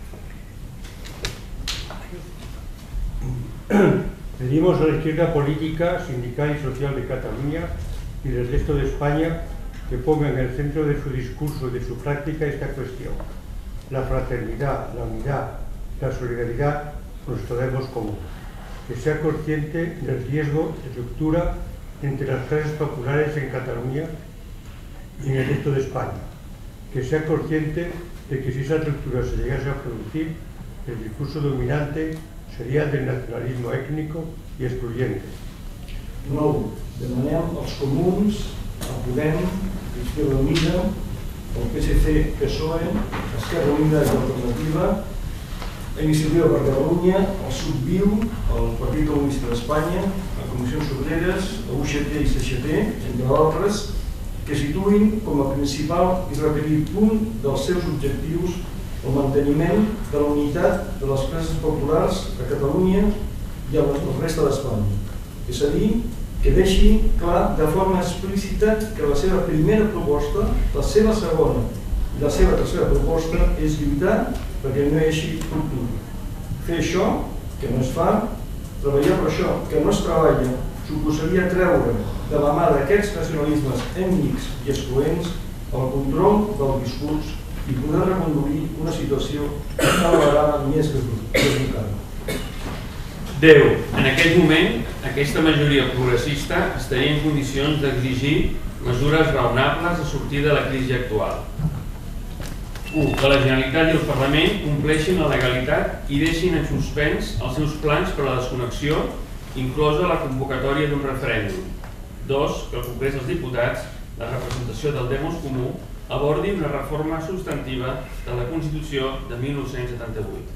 Pedimos a la izquierda política, sindical y social de Cataluña y del resto de España que ponga en el centro de su discurso y de su práctica esta cuestión: la fraternidad, la unidad, la solidaridad, nuestro debemos común. Que sea consciente del riesgo de ruptura entre las clases populares en Cataluña y en el resto de España. Que sea consciente de que si esa ruptura se llegase a producir, el discurso dominante seria el del nacionalisme ètnic i excluyente. Nou, demanem als comuns, a Podem, Izquierda Unida, el P S C, P S O E, Esquerra Unida i Alternativa, Iniciativa per Catalunya, el Subviu, el Partit Comunista d'Espanya, a Comissions Obreres, a U G T i C G T, entre d'altres, que situïn com a principal i repetit punt dels seus objectius el manteniment de la unitat de les classes populars a Catalunya i a la resta d'Espanya. És a dir, que deixi clar de forma explícita que la seva primera proposta, la seva segona i la seva tercera proposta és lluitar perquè no hi hagi ruptura. Fer això, que no es fa, treballar per això, que no es treballa, suposaria treure de la mà d'aquests nacionalismes ètnics i excloents el control del discurs i poder reconduir una situació cada vegada més desbocada. deu. En aquest moment, aquesta majoria progressista estaria en condicions d'exigir mesures raonables a sortir de la crisi actual. u. Que la Generalitat i el Parlament compleixin la legalitat i deixin en suspens els seus plans per a la desconnexió, inclosa la convocatòria d'un referèndum. dos. Que el Congrés dels Diputats, la representació del demos comú, abordi una reforma substantiva de la Constitució de mil nou-cents setanta-vuit.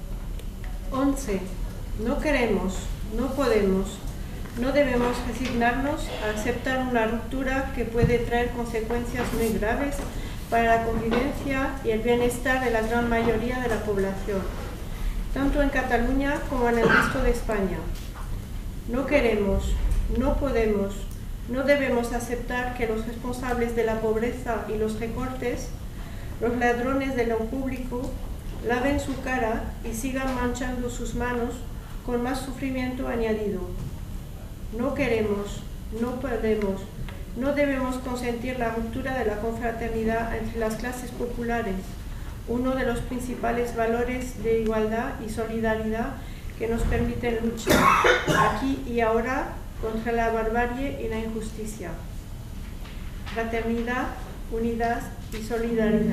once. No queremos, no podemos, no debemos resignarnos a aceptar una ruptura que puede traer consecuencias muy graves para la convivencia y el bienestar de la gran mayoría de la población, tanto en Cataluña como en el resto de España. No queremos, no podemos, no debemos aceptar que los responsables de la pobreza y los recortes, los ladrones de lo público, laven su cara y sigan manchando sus manos con más sufrimiento añadido. No queremos, no podemos, no debemos consentir la ruptura de la confraternidad entre las clases populares, uno de los principales valores de igualdad y solidaridad que nos permiten luchar aquí y ahora contra la barbarie y la injusticia. Fraternidad, unidad y solidaridad.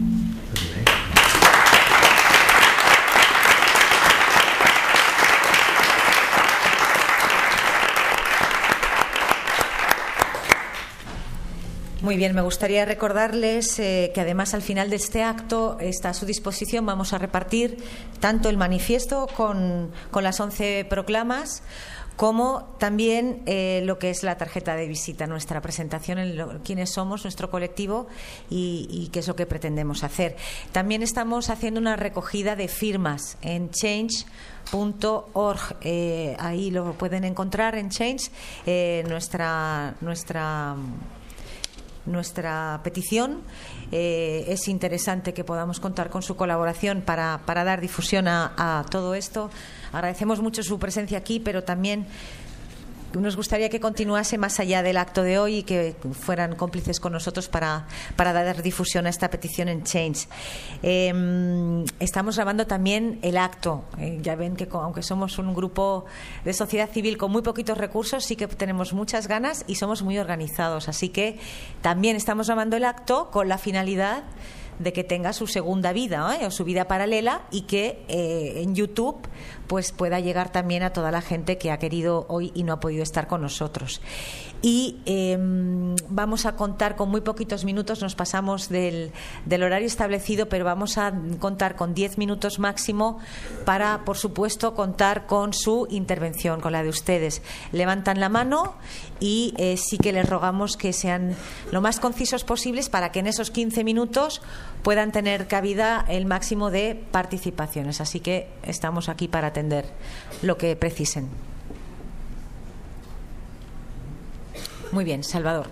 Muy bien, me gustaría recordarles eh, que además al final de este acto está a su disposición. Vamos a repartir tanto el manifiesto con, con las once proclamas como también eh, lo que es la tarjeta de visita, nuestra presentación en lo, quiénes somos, nuestro colectivo y, y qué es lo que pretendemos hacer. También estamos haciendo una recogida de firmas en change punto org, eh, ahí lo pueden encontrar en Change, eh, nuestra nuestra nuestra petición. Eh, es interesante que podamos contar con su colaboración para, para dar difusión a, a todo esto. Agradecemos mucho su presencia aquí, pero también nos gustaría que continuase más allá del acto de hoy y que fueran cómplices con nosotros para, para dar difusión a esta petición en Change. Eh, estamos grabando también el acto. Eh, ya ven que aunque somos un grupo de sociedad civil con muy poquitos recursos, sí que tenemos muchas ganas y somos muy organizados. Así que también estamos grabando el acto con la finalidad de que tenga su segunda vida, ¿eh? o su vida paralela, y que eh, en YouTube pues pueda llegar también a toda la gente que ha querido hoy y no ha podido estar con nosotros. Y eh, vamos a contar con muy poquitos minutos, nos pasamos del, del horario establecido, pero vamos a contar con diez minutos máximo para, por supuesto, contar con su intervención, con la de ustedes. Levantan la mano y eh, sí que les rogamos que sean lo más concisos posibles para que en esos quince minutos puedan tener cabida el máximo de participaciones. Así que estamos aquí para atender lo que precisen. Muy bien, Salvador.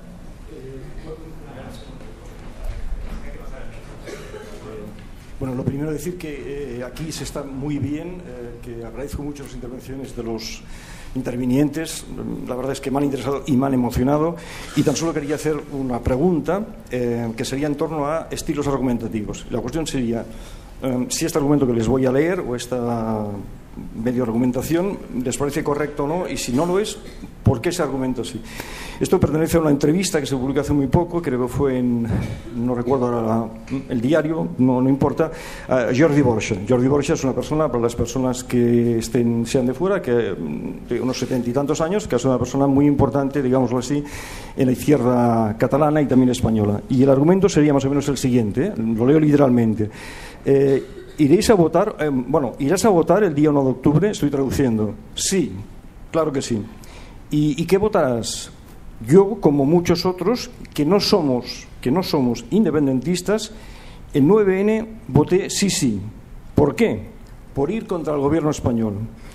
Bueno, lo primero decir que eh, aquí se está muy bien, eh, que agradezco mucho las intervenciones de los intervinientes. La verdad es que me han interesado y me han emocionado, y tan solo quería hacer una pregunta eh, que sería en torno a estilos argumentativos. La cuestión sería eh, si este argumento que les voy a leer o esta medio argumentación les parece correcto o no, y si no lo es, ¿por qué ese argumento sí? Esto pertenece a una entrevista que se publicó hace muy poco, creo que fue en, no recuerdo ahora el diario, no, no importa, a Jordi Borja. Jordi Borja es una persona, para las personas que estén, sean de fuera, que de unos setenta y tantos años, que es una persona muy importante, digámoslo así, en la izquierda catalana y también española. Y el argumento sería más o menos el siguiente, ¿eh? Lo leo literalmente. Eh, Iréis a votar, eh, bueno, irás a votar el día uno de octubre, estoy traduciendo. Sí, claro que sí. ¿Y, y qué votarás? Yo, como muchos otros, que no somos, que no somos independentistas, el nueve ene voté sí, sí. ¿Por qué? Por ir contra el gobierno español.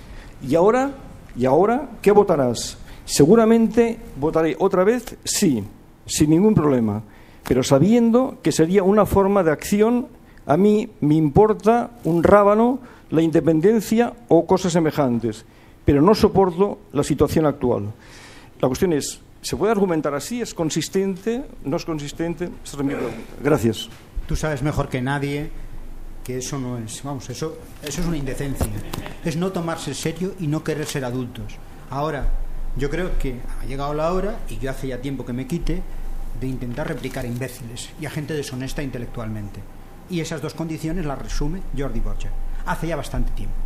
Y ahora, y ahora, ¿qué votarás? Seguramente votaré otra vez sí, sin ningún problema, pero sabiendo que sería una forma de acción. A mí me importa un rábano la independencia o cosas semejantes, pero no soporto la situación actual. La cuestión es, ¿se puede argumentar así? ¿Es consistente? ¿No es consistente? Esa es mi pregunta. Gracias. Tú sabes mejor que nadie que eso no es, vamos, eso, eso es una indecencia. Es no tomarse en serio y no querer ser adultos. Ahora, yo creo que ha llegado la hora, y yo hace ya tiempo que me quite, de intentar replicar a imbéciles y a gente deshonesta intelectualmente. Y esas dos condiciones las resume Jordi Borja hace ya bastante tiempo.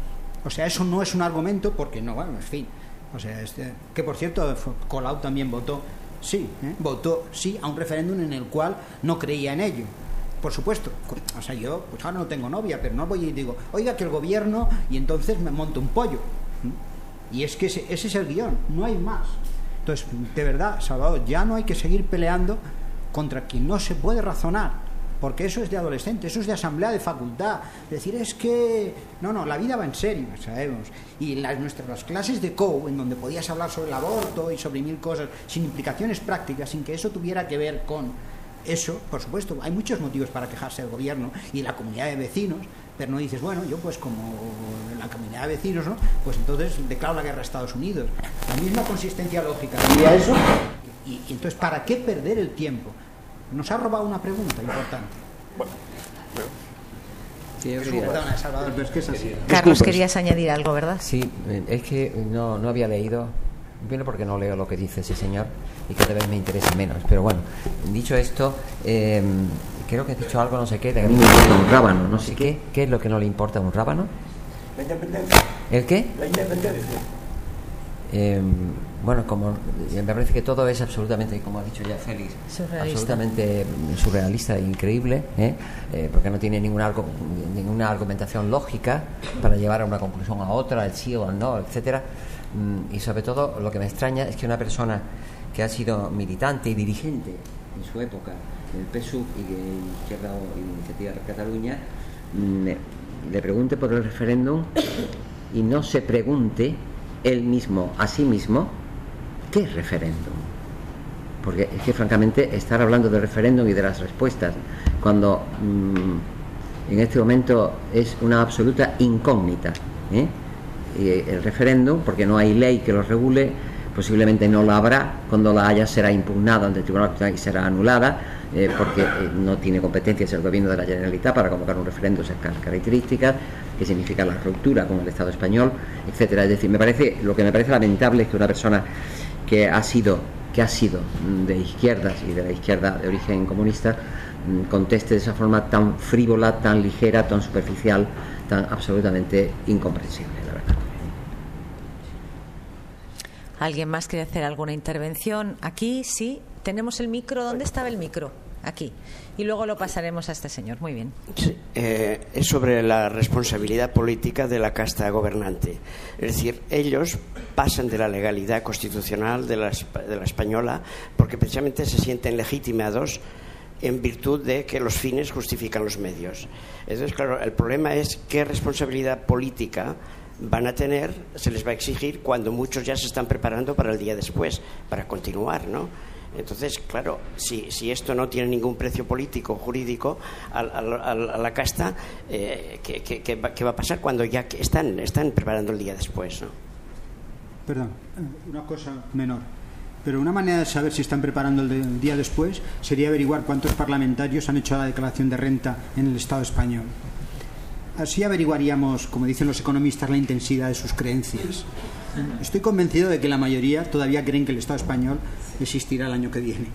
O sea, eso no es un argumento porque no, bueno, en fin. O sea, este, que por cierto, Colau también votó sí, ¿eh? votó sí a un referéndum en el cual no creía en ello. Por supuesto. O sea, yo pues ahora no tengo novia, pero no voy y digo, oiga, que el gobierno, y entonces me monto un pollo. ¿Mm? Y es que ese, ese es el guión, no hay más. Entonces, de verdad, Salvador, ya no hay que seguir peleando contra quien no se puede razonar. Porque eso es de adolescente, eso es de asamblea de facultad. Decir, es que... No, no, la vida va en serio, sabemos. Y las, nuestras las clases de C O U, en donde podías hablar sobre el aborto y sobre mil cosas, sin implicaciones prácticas, sin que eso tuviera que ver con eso, por supuesto, hay muchos motivos para quejarse del gobierno y la comunidad de vecinos, pero no dices, bueno, yo pues como la comunidad de vecinos, ¿no? Pues entonces declaro la guerra a Estados Unidos. La misma consistencia lógica diría eso. Y, y entonces, ¿para qué perder el tiempo? Nos ha robado una pregunta importante. Bueno, sí, yo quería... Perdona, Salvador, pero es que es así. Carlos, querías añadir algo, ¿verdad? Sí, es que no, no había leído, primero porque no leo lo que dice ese señor y cada vez me interesa menos, pero bueno, dicho esto, eh, creo que has dicho algo, no sé qué, de un rábano, no sé qué, ¿qué es lo que no le importa a un rábano? La independencia. ¿El qué? La independencia. Eh, bueno, como me parece que todo es absolutamente, como ha dicho ya Félix, surrealista. absolutamente surrealista e increíble, ¿eh? Eh, porque no tiene ninguna, ninguna argumentación lógica para llevar a una conclusión a otra, el sí o el no, etcétera. Mm, y sobre todo lo que me extraña es que una persona que ha sido militante y dirigente en su época del P S U V y de Izquierda o Iniciativa de Cataluña mm, le pregunte por el referéndum y no se pregunte él mismo a sí mismo ¿qué referéndum? Porque es que francamente estar hablando del referéndum y de las respuestas cuando mmm, en este momento es una absoluta incógnita, ¿eh? Y el referéndum, porque no hay ley que lo regule, posiblemente no la habrá, cuando la haya será impugnada ante el Tribunal Constitucional y será anulada, eh, porque eh, no tiene competencias el Gobierno de la Generalitat para convocar un referéndum de esas características, que significa la ruptura con el Estado español, etcétera. Es decir, me parece, lo que me parece lamentable es que una persona que ha sido, que ha sido de izquierdas y de la izquierda de origen comunista conteste de esa forma tan frívola, tan ligera, tan superficial, tan absolutamente incomprensible, la verdad. ¿Alguien más quiere hacer alguna intervención? Aquí, sí. Tenemos el micro. ¿Dónde estaba el micro? Aquí. Y luego lo pasaremos a este señor. Muy bien. Sí, eh, es sobre la responsabilidad política de la casta gobernante. Es decir, ellos pasan de la legalidad constitucional de la, de la española porque precisamente se sienten legitimados en virtud de que los fines justifican los medios. Entonces, claro, el problema es qué responsabilidad política van a tener, se les va a exigir cuando muchos ya se están preparando para el día después, para continuar, ¿no? Entonces, claro, si, si esto no tiene ningún precio político, jurídico, a, a, a la casta, eh, ¿qué, qué, qué, va, ¿qué va a pasar cuando ya están, están preparando el día después, ¿no? Perdón, una cosa menor. Pero una manera de saber si están preparando el día después sería averiguar cuántos parlamentarios han hecho la declaración de renta en el Estado español. Así averiguaríamos, como dicen los economistas, la intensidad de sus creencias. Estoy convencido de que la mayoría todavía creen que el Estado español existirá el año que viene.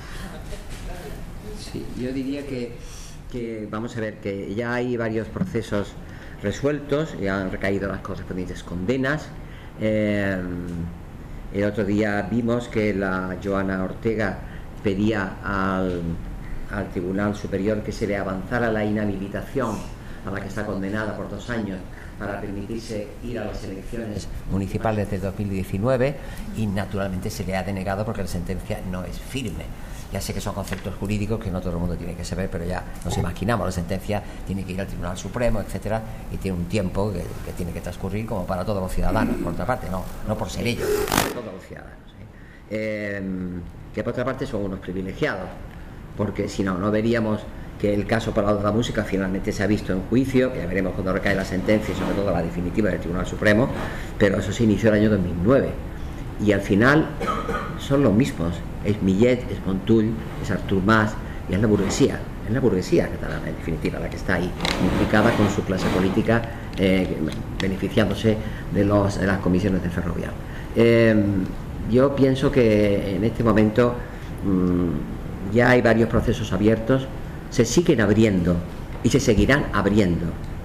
Sí, yo diría que, que vamos a ver, que ya hay varios procesos resueltos, ya han recaído las correspondientes condenas. Eh, el otro día vimos que la Joana Ortega pedía al, al Tribunal Superior que se le avanzara la inhabilitación a la que está condenada por dos años para permitirse ir a las elecciones municipales de dos mil diecinueve, y naturalmente se le ha denegado porque la sentencia no es firme. Ya sé que son conceptos jurídicos que no todo el mundo tiene que saber, pero ya nos imaginamos, la sentencia tiene que ir al Tribunal Supremo, etcétera, y tiene un tiempo que, que tiene que transcurrir como para todos los ciudadanos, por otra parte, no, no por ser ellos, para todos los ciudadanos, ¿eh? Eh, que por otra parte son unos privilegiados, porque si no, no veríamos que el caso Palau de la Música finalmente se ha visto en juicio, que ya veremos cuando recae la sentencia y sobre todo la definitiva del Tribunal Supremo, pero eso se inició el año dos mil nueve y al final son los mismos, es Millet, es Montull, es Artur Mas y es la burguesía, es la burguesía catalana en definitiva la que está ahí implicada con su clase política, eh, beneficiándose de, los, de las comisiones de Ferrovial. Eh, yo pienso que en este momento mmm, ya hay varios procesos abiertos, se siguen abriendo y se seguirán abriendo,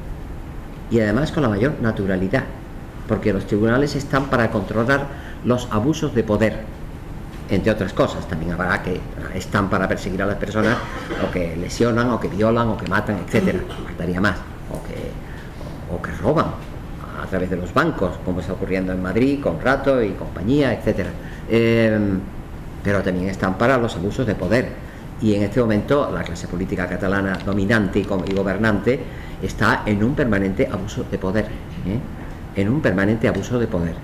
y además con la mayor naturalidad, porque los tribunales están para controlar los abusos de poder, entre otras cosas. También habrá que están para perseguir a las personas o que lesionan o que violan o que matan, etcétera, faltaría más, o que, o, o que roban a través de los bancos, como está ocurriendo en Madrid con Rato y compañía, etcétera. Eh, pero también están para los abusos de poder. Y en este momento la clase política catalana dominante y gobernante está en un permanente abuso de poder, ¿eh? en un permanente abuso de poder.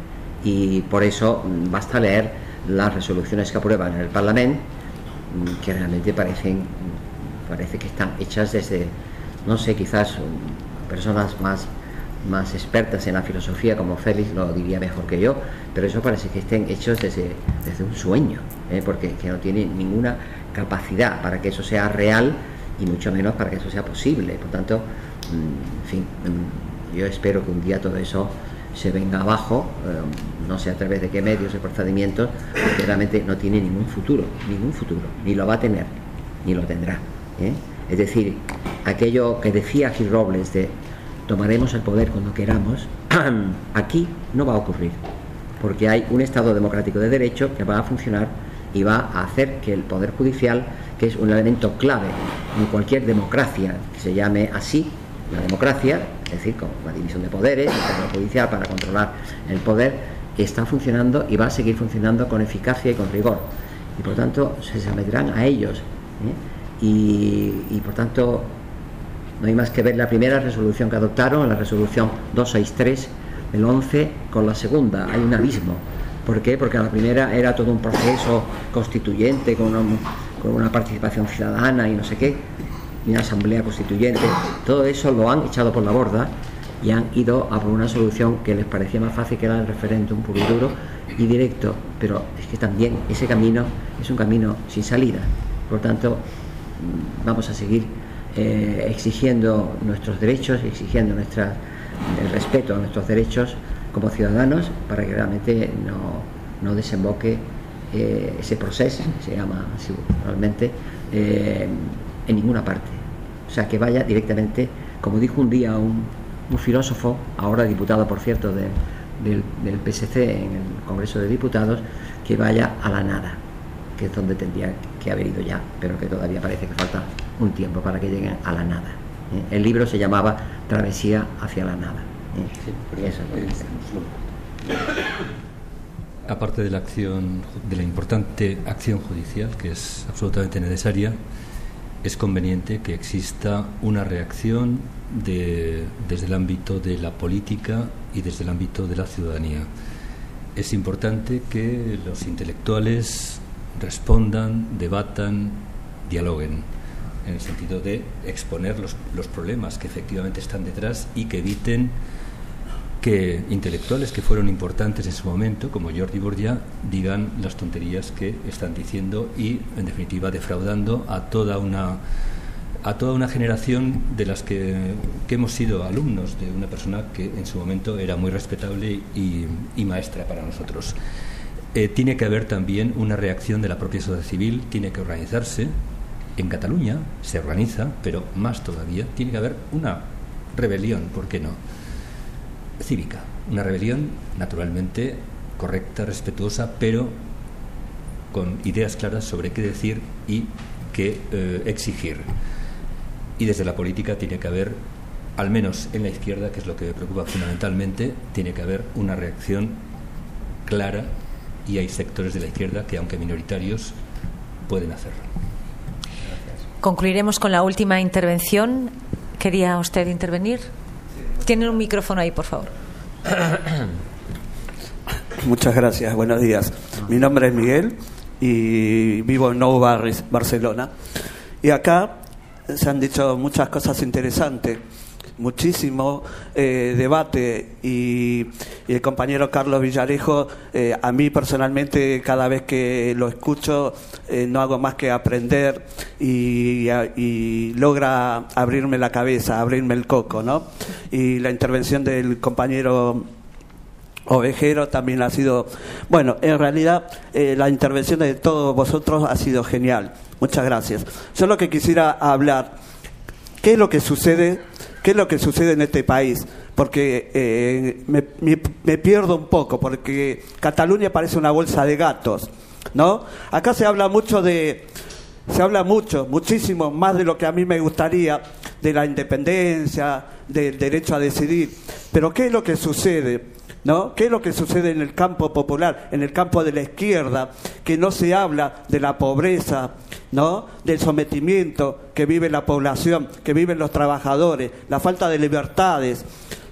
Y por eso basta leer las resoluciones que aprueban en el Parlamento, que realmente parecen, parece que están hechas desde, no sé, quizás personas más, más expertas en la filosofía como Félix lo diría mejor que yo, pero eso parece que estén hechos desde, desde un sueño, ¿eh? porque que no tiene ninguna capacidad para que eso sea real y mucho menos para que eso sea posible. Por tanto, en fin, yo espero que un día todo eso se venga abajo, eh, no sé a través de qué medios y procedimientos, porque realmente no tiene ningún futuro, ningún futuro, ni lo va a tener, ni lo tendrá, ¿eh? Es decir, aquello que decía Gil Robles de tomaremos el poder cuando queramos, aquí no va a ocurrir, porque hay un Estado democrático de derecho que va a funcionar y va a hacer que el Poder Judicial, que es un elemento clave en cualquier democracia que se llame así, la democracia, es decir, con la división de poderes, el Poder Judicial para controlar el poder, está funcionando y va a seguir funcionando con eficacia y con rigor. Y por tanto se someterán a ellos, ¿eh? y, y por tanto no hay más que ver la primera resolución que adoptaron, la resolución doscientos sesenta y tres del once, con la segunda. Hay un abismo. ¿Por qué? Porque la primera era todo un proceso constituyente con una, con una participación ciudadana y no sé qué, y una asamblea constituyente. Todo eso lo han echado por la borda y han ido a por una solución que les parecía más fácil, que era el referéndum puro y duro y directo, pero es que también ese camino es un camino sin salida. Por lo tanto, vamos a seguir eh, exigiendo nuestros derechos, exigiendo nuestra, el respeto a nuestros derechos como ciudadanos, para que realmente no, no desemboque eh, ese proceso, se llama así realmente, eh, en ninguna parte. O sea, que vaya directamente, como dijo un día un, un filósofo, ahora diputado por cierto de, del, del P S C en el Congreso de Diputados, que vaya a la nada, que es donde tendría que haber ido ya, pero que todavía parece que falta un tiempo para que lleguen a la nada. ¿eh? El libro se llamaba Travesía hacia la nada. ¿eh? Eso es lo que Aparte de la acción, de la importante acción judicial, que es absolutamente necesaria, es conveniente que exista una reacción de, desde el ámbito de la política y desde el ámbito de la ciudadanía. Es importante que los intelectuales respondan, debatan, dialoguen, en el sentido de exponer los, los problemas que efectivamente están detrás y que eviten que intelectuales que fueron importantes en su momento, como Jordi Borja, digan las tonterías que están diciendo y, en definitiva, defraudando a toda una a toda una generación de las que, que hemos sido alumnos de una persona que en su momento era muy respetable y, y maestra para nosotros. Eh, tiene que haber también una reacción de la propia sociedad civil, tiene que organizarse. En Cataluña se organiza, pero más todavía, tiene que haber una rebelión, ¿por qué no?, cívica, una rebelión naturalmente correcta, respetuosa, pero con ideas claras sobre qué decir y qué eh, exigir. Y desde la política tiene que haber, al menos en la izquierda, que es lo que me preocupa fundamentalmente, tiene que haber una reacción clara, y hay sectores de la izquierda que, aunque minoritarios, pueden hacerlo. Concluiremos con la última intervención. ¿Quería usted intervenir? Tienen un micrófono ahí, por favor. Muchas gracias, buenos días. Mi nombre es Miguel y vivo en Nou Barris, Barcelona. Y acá se han dicho muchas cosas interesantes, muchísimo eh, debate y, y el compañero Carlos Villarejo, eh, a mí personalmente cada vez que lo escucho eh, no hago más que aprender y, y logra abrirme la cabeza, abrirme el coco, ¿no? Y la intervención del compañero Ovejero también ha sido, bueno, en realidad eh, la intervención de todos vosotros ha sido genial. Muchas gracias. Yo lo que quisiera hablar, ¿qué es lo que sucede? ¿Qué es lo que sucede en este país? Porque eh, me, me, me pierdo un poco, porque Cataluña parece una bolsa de gatos, ¿no? Acá se habla mucho de, se habla mucho, muchísimo más de lo que a mí me gustaría, de la independencia, del derecho a decidir. Pero ¿qué es lo que sucede? ¿No? ¿Qué es lo que sucede en el campo popular, en el campo de la izquierda? Que no se habla de la pobreza, ¿no?, del sometimiento que vive la población, que viven los trabajadores, la falta de libertades.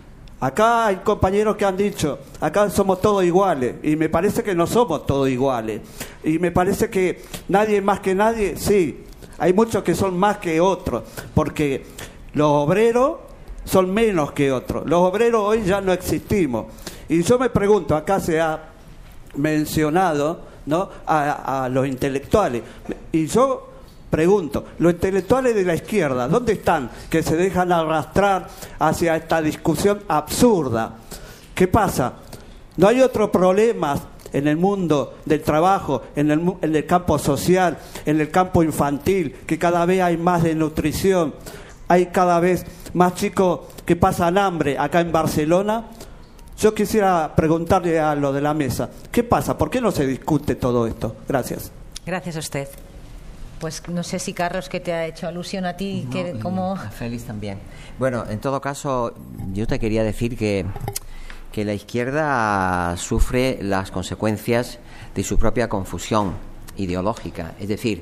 Acá hay compañeros que han dicho, acá somos todos iguales, y me parece que no somos todos iguales, y me parece que nadie más que nadie, sí, hay muchos que son más que otros, porque los obreros son menos que otros, los obreros hoy ya no existimos. Y yo me pregunto, acá se ha mencionado, ¿no?, a, a los intelectuales, y yo pregunto, los intelectuales de la izquierda, ¿dónde están? Que se dejan arrastrar hacia esta discusión absurda. ¿Qué pasa? ¿No hay otros problemas en el mundo del trabajo, en el, en el campo social, en el campo infantil, que cada vez hay más desnutrición, hay cada vez más chicos que pasan hambre acá en Barcelona? Yo quisiera preguntarle a lo de la mesa, ¿qué pasa? ¿Por qué no se discute todo esto? Gracias. Gracias a usted. Pues no sé si Carlos, que te ha hecho alusión a ti, no, que como a Félix también. Bueno, en todo caso, yo te quería decir que, que la izquierda sufre las consecuencias de su propia confusión ideológica. Es decir,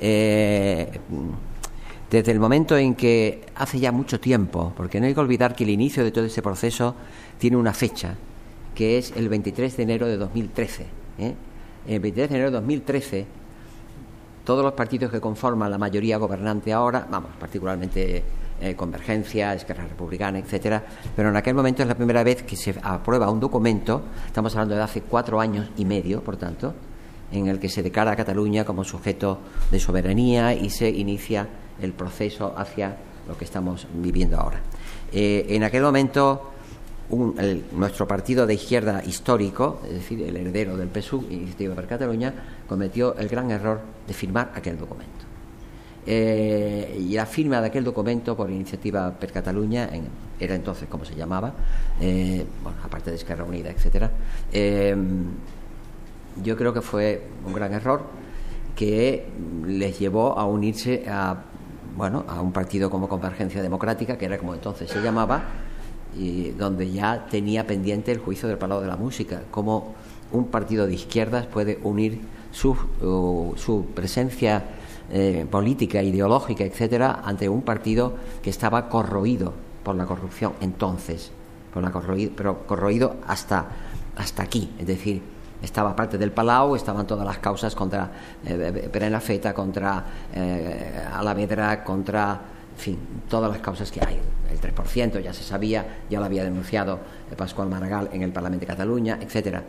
eh, desde el momento en que hace ya mucho tiempo, porque no hay que olvidar que el inicio de todo ese proceso tiene una fecha, que es el veintitrés de enero de dos mil trece. ¿eh? El veintitrés de enero de dos mil trece, todos los partidos que conforman la mayoría gobernante ahora, vamos, particularmente eh, Convergencia, Esquerra Republicana, etcétera, pero en aquel momento es la primera vez que se aprueba un documento, estamos hablando de hace cuatro años y medio, por tanto, en el que se declara a Cataluña como sujeto de soberanía y se inicia el proceso hacia lo que estamos viviendo ahora. Eh, en aquel momento, un, el, nuestro partido de izquierda histórico, es decir, el heredero del P S U, Iniciativa per Catalunya, cometió el gran error de firmar aquel documento. Eh, y la firma de aquel documento por Iniciativa per Catalunya, en, era entonces como se llamaba, eh, bueno, aparte de Esquerra Unida, etcétera, eh, yo creo que fue un gran error que les llevó a unirse a, bueno, a un partido como Convergencia Democrática, que era como entonces se llamaba, y donde ya tenía pendiente el juicio del Palau de la Música, cómo un partido de izquierdas puede unir su, uh, su presencia eh, política, ideológica, etcétera, ante un partido que estaba corroído por la corrupción entonces, por la corroído, pero corroído hasta, hasta aquí, es decir, estaba parte del Palau, estaban todas las causas contra eh, Prenafeta, contra eh, Alavedra, contra, en fin, todas las causas que hay. El tres por ciento ya se sabía, ya lo había denunciado Pascual Maragall en el Parlamento de Cataluña, etcétera.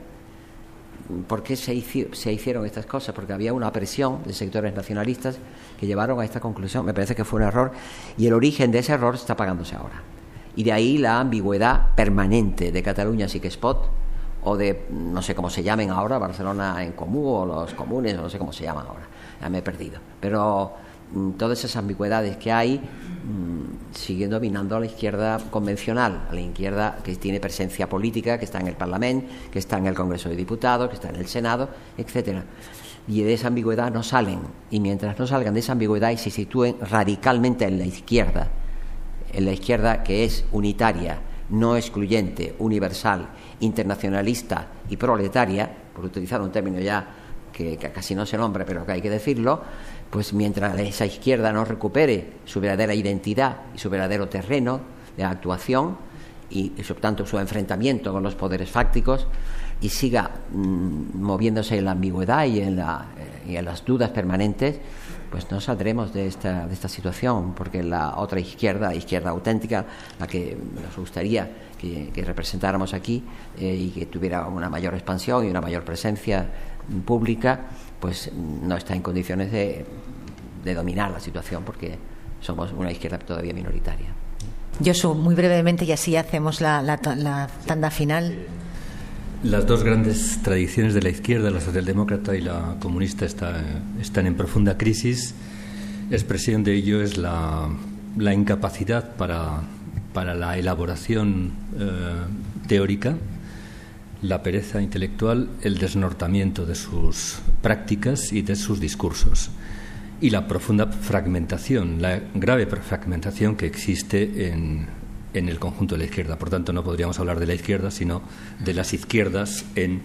¿Por qué se, hici se hicieron estas cosas? Porque había una presión de sectores nacionalistas que llevaron a esta conclusión. Me parece que fue un error y el origen de ese error está pagándose ahora. Y de ahí la ambigüedad permanente de Catalunya Sí que es Pot, o de, no sé cómo se llamen ahora, Barcelona en Comú, o los comunes, o no sé cómo se llaman ahora, ya me he perdido. Pero mm, todas esas ambigüedades que hay mmm, siguen dominando a la izquierda convencional, a la izquierda que tiene presencia política, que está en el Parlamento, que está en el Congreso de Diputados, que está en el Senado, etcétera. Y de esa ambigüedad no salen, y mientras no salgan de esa ambigüedad y se sitúen radicalmente en la izquierda, en la izquierda que es unitaria, no excluyente, universal, internacionalista y proletaria, por utilizar un término ya que, que casi no se nombra, pero que hay que decirlo, pues mientras esa izquierda no recupere su verdadera identidad y su verdadero terreno de actuación y, y por tanto su enfrentamiento con los poderes fácticos y siga mmm, moviéndose en la ambigüedad y en, la, eh, y en las dudas permanentes, pues no saldremos de esta, de esta situación, porque la otra izquierda, izquierda auténtica, la que nos gustaría que, que representáramos aquí eh, y que tuviera una mayor expansión y una mayor presencia pública, pues no está en condiciones de, de dominar la situación, porque somos una izquierda todavía minoritaria. Josu, muy brevemente, y así hacemos la, la, la tanda final. Las dos grandes tradiciones de la izquierda, la socialdemócrata y la comunista, está, están en profunda crisis. Expresión de ello es la, la incapacidad para, para la elaboración eh, teórica, la pereza intelectual, el desnortamiento de sus prácticas y de sus discursos, y la profunda fragmentación, la grave fragmentación que existe en en el conjunto de la izquierda. Por tanto, no podríamos hablar de la izquierda, sino de las izquierdas en,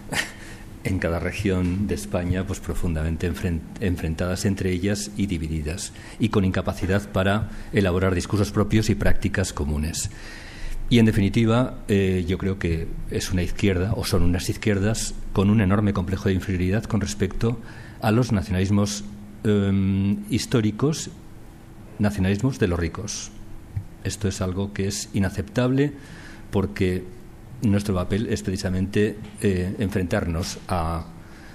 en cada región de España, pues profundamente enfrentadas entre ellas y divididas, y con incapacidad para elaborar discursos propios y prácticas comunes. Y, en definitiva, eh, yo creo que es una izquierda, o son unas izquierdas, con un enorme complejo de inferioridad con respecto a los nacionalismos eh, históricos, nacionalismos de los ricos. Esto es algo que es inaceptable, porque nuestro papel es precisamente eh, enfrentarnos a,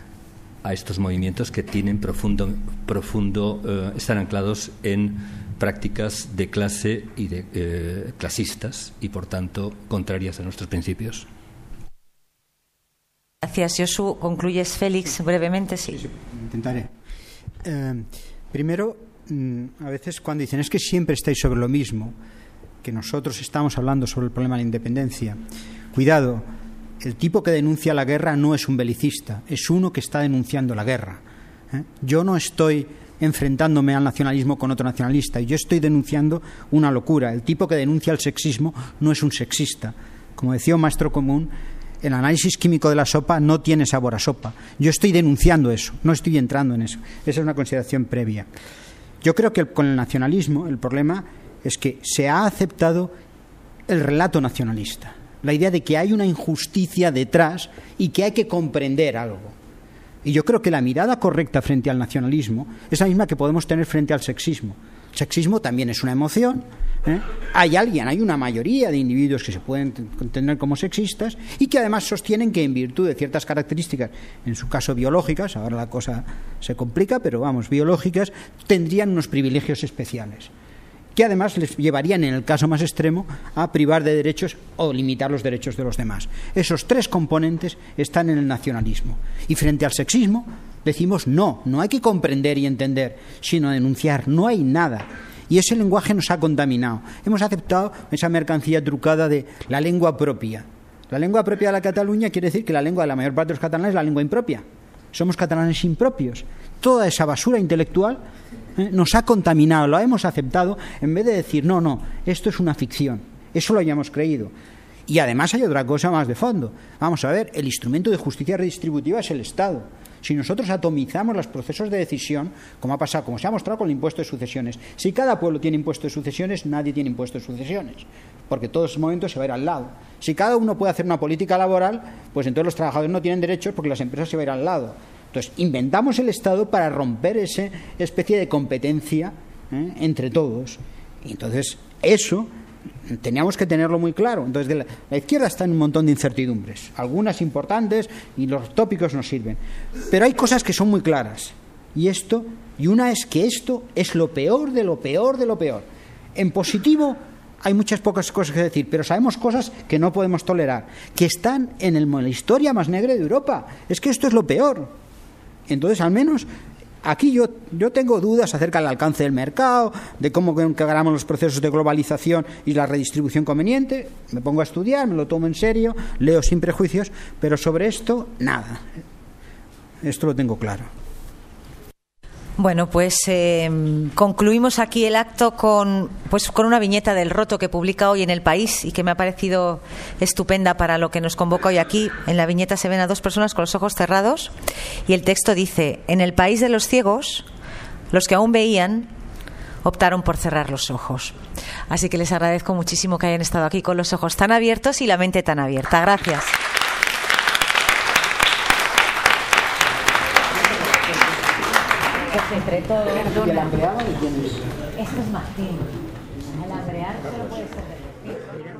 a estos movimientos que tienen profundo, profundo eh, están anclados en prácticas de clase y de eh, clasistas y, por tanto, contrarias a nuestros principios. Gracias, Josu. ¿Concluyes, Félix, brevemente? Sí, sí, sí, intentaré. Eh, primero, a veces cuando dicen es que siempre estáis sobre lo mismo, que nosotros estamos hablando sobre el problema de la independencia, cuidado, el tipo que denuncia la guerra no es un belicista, es uno que está denunciando la guerra. ¿eh? Yo no estoy enfrentándome al nacionalismo con otro nacionalista, yo estoy denunciando una locura. El tipo que denuncia el sexismo no es un sexista. Como decía un maestro común, el análisis químico de la sopa no tiene sabor a sopa. Yo estoy denunciando eso, no estoy entrando en eso. Esa es una consideración previa. Yo creo que con el nacionalismo el problema es que se ha aceptado el relato nacionalista, la idea de que hay una injusticia detrás y que hay que comprender algo. Y yo creo que la mirada correcta frente al nacionalismo es la misma que podemos tener frente al sexismo. Sexismo también es una emoción. ¿eh? Hay alguien, hay una mayoría de individuos que se pueden entender como sexistas y que además sostienen que en virtud de ciertas características, en su caso biológicas, ahora la cosa se complica, pero vamos, biológicas, tendrían unos privilegios especiales, que además les llevarían, en el caso más extremo, a privar de derechos o limitar los derechos de los demás. Esos tres componentes están en el nacionalismo. Y frente al sexismo decimos no, no hay que comprender y entender, sino denunciar, no hay nada. Y ese lenguaje nos ha contaminado. Hemos aceptado esa mercancía trucada de la lengua propia. La lengua propia de la Cataluña quiere decir que la lengua de la mayor parte de los catalanes es la lengua impropia. Somos catalanes impropios. Toda esa basura intelectual ¿eh? nos ha contaminado, lo hemos aceptado, en vez de decir, no, no, esto es una ficción. Eso lo hayamos creído. Y además hay otra cosa más de fondo. Vamos a ver, el instrumento de justicia redistributiva es el Estado. Si nosotros atomizamos los procesos de decisión, como ha pasado, como se ha mostrado con el impuesto de sucesiones, si cada pueblo tiene impuesto de sucesiones, nadie tiene impuesto de sucesiones, porque todo ese momento se va a ir al lado. Si cada uno puede hacer una política laboral, pues entonces los trabajadores no tienen derechos porque las empresas se van a ir al lado. Entonces, inventamos el Estado para romper esa especie de competencia ¿eh? entre todos. Y entonces, eso teníamos que tenerlo muy claro. Entonces, de la, la izquierda está en un montón de incertidumbres, algunas importantes, y los tópicos nos sirven. Pero hay cosas que son muy claras. Y esto, y una es que esto es lo peor de lo peor de lo peor. En positivo hay muchas pocas cosas que decir, pero sabemos cosas que no podemos tolerar, que están en, el, en la historia más negra de Europa. Es que esto es lo peor. Entonces, al menos aquí yo, yo tengo dudas acerca del alcance del mercado, de cómo encaramos los procesos de globalización y la redistribución conveniente. Me pongo a estudiar, me lo tomo en serio, leo sin prejuicios, pero sobre esto, nada. Esto lo tengo claro. Bueno, pues eh, concluimos aquí el acto con, pues, con una viñeta del Roto que publica hoy en El País y que me ha parecido estupenda para lo que nos convoca hoy aquí. En la viñeta se ven a dos personas con los ojos cerrados y el texto dice: en el país de los ciegos, los que aún veían optaron por cerrar los ojos. Así que les agradezco muchísimo que hayan estado aquí con los ojos tan abiertos y la mente tan abierta. Gracias. Entre todos. ¿Y el hambreado de quién es? Esto es Martín. El hambrear solo puede ser de Martín.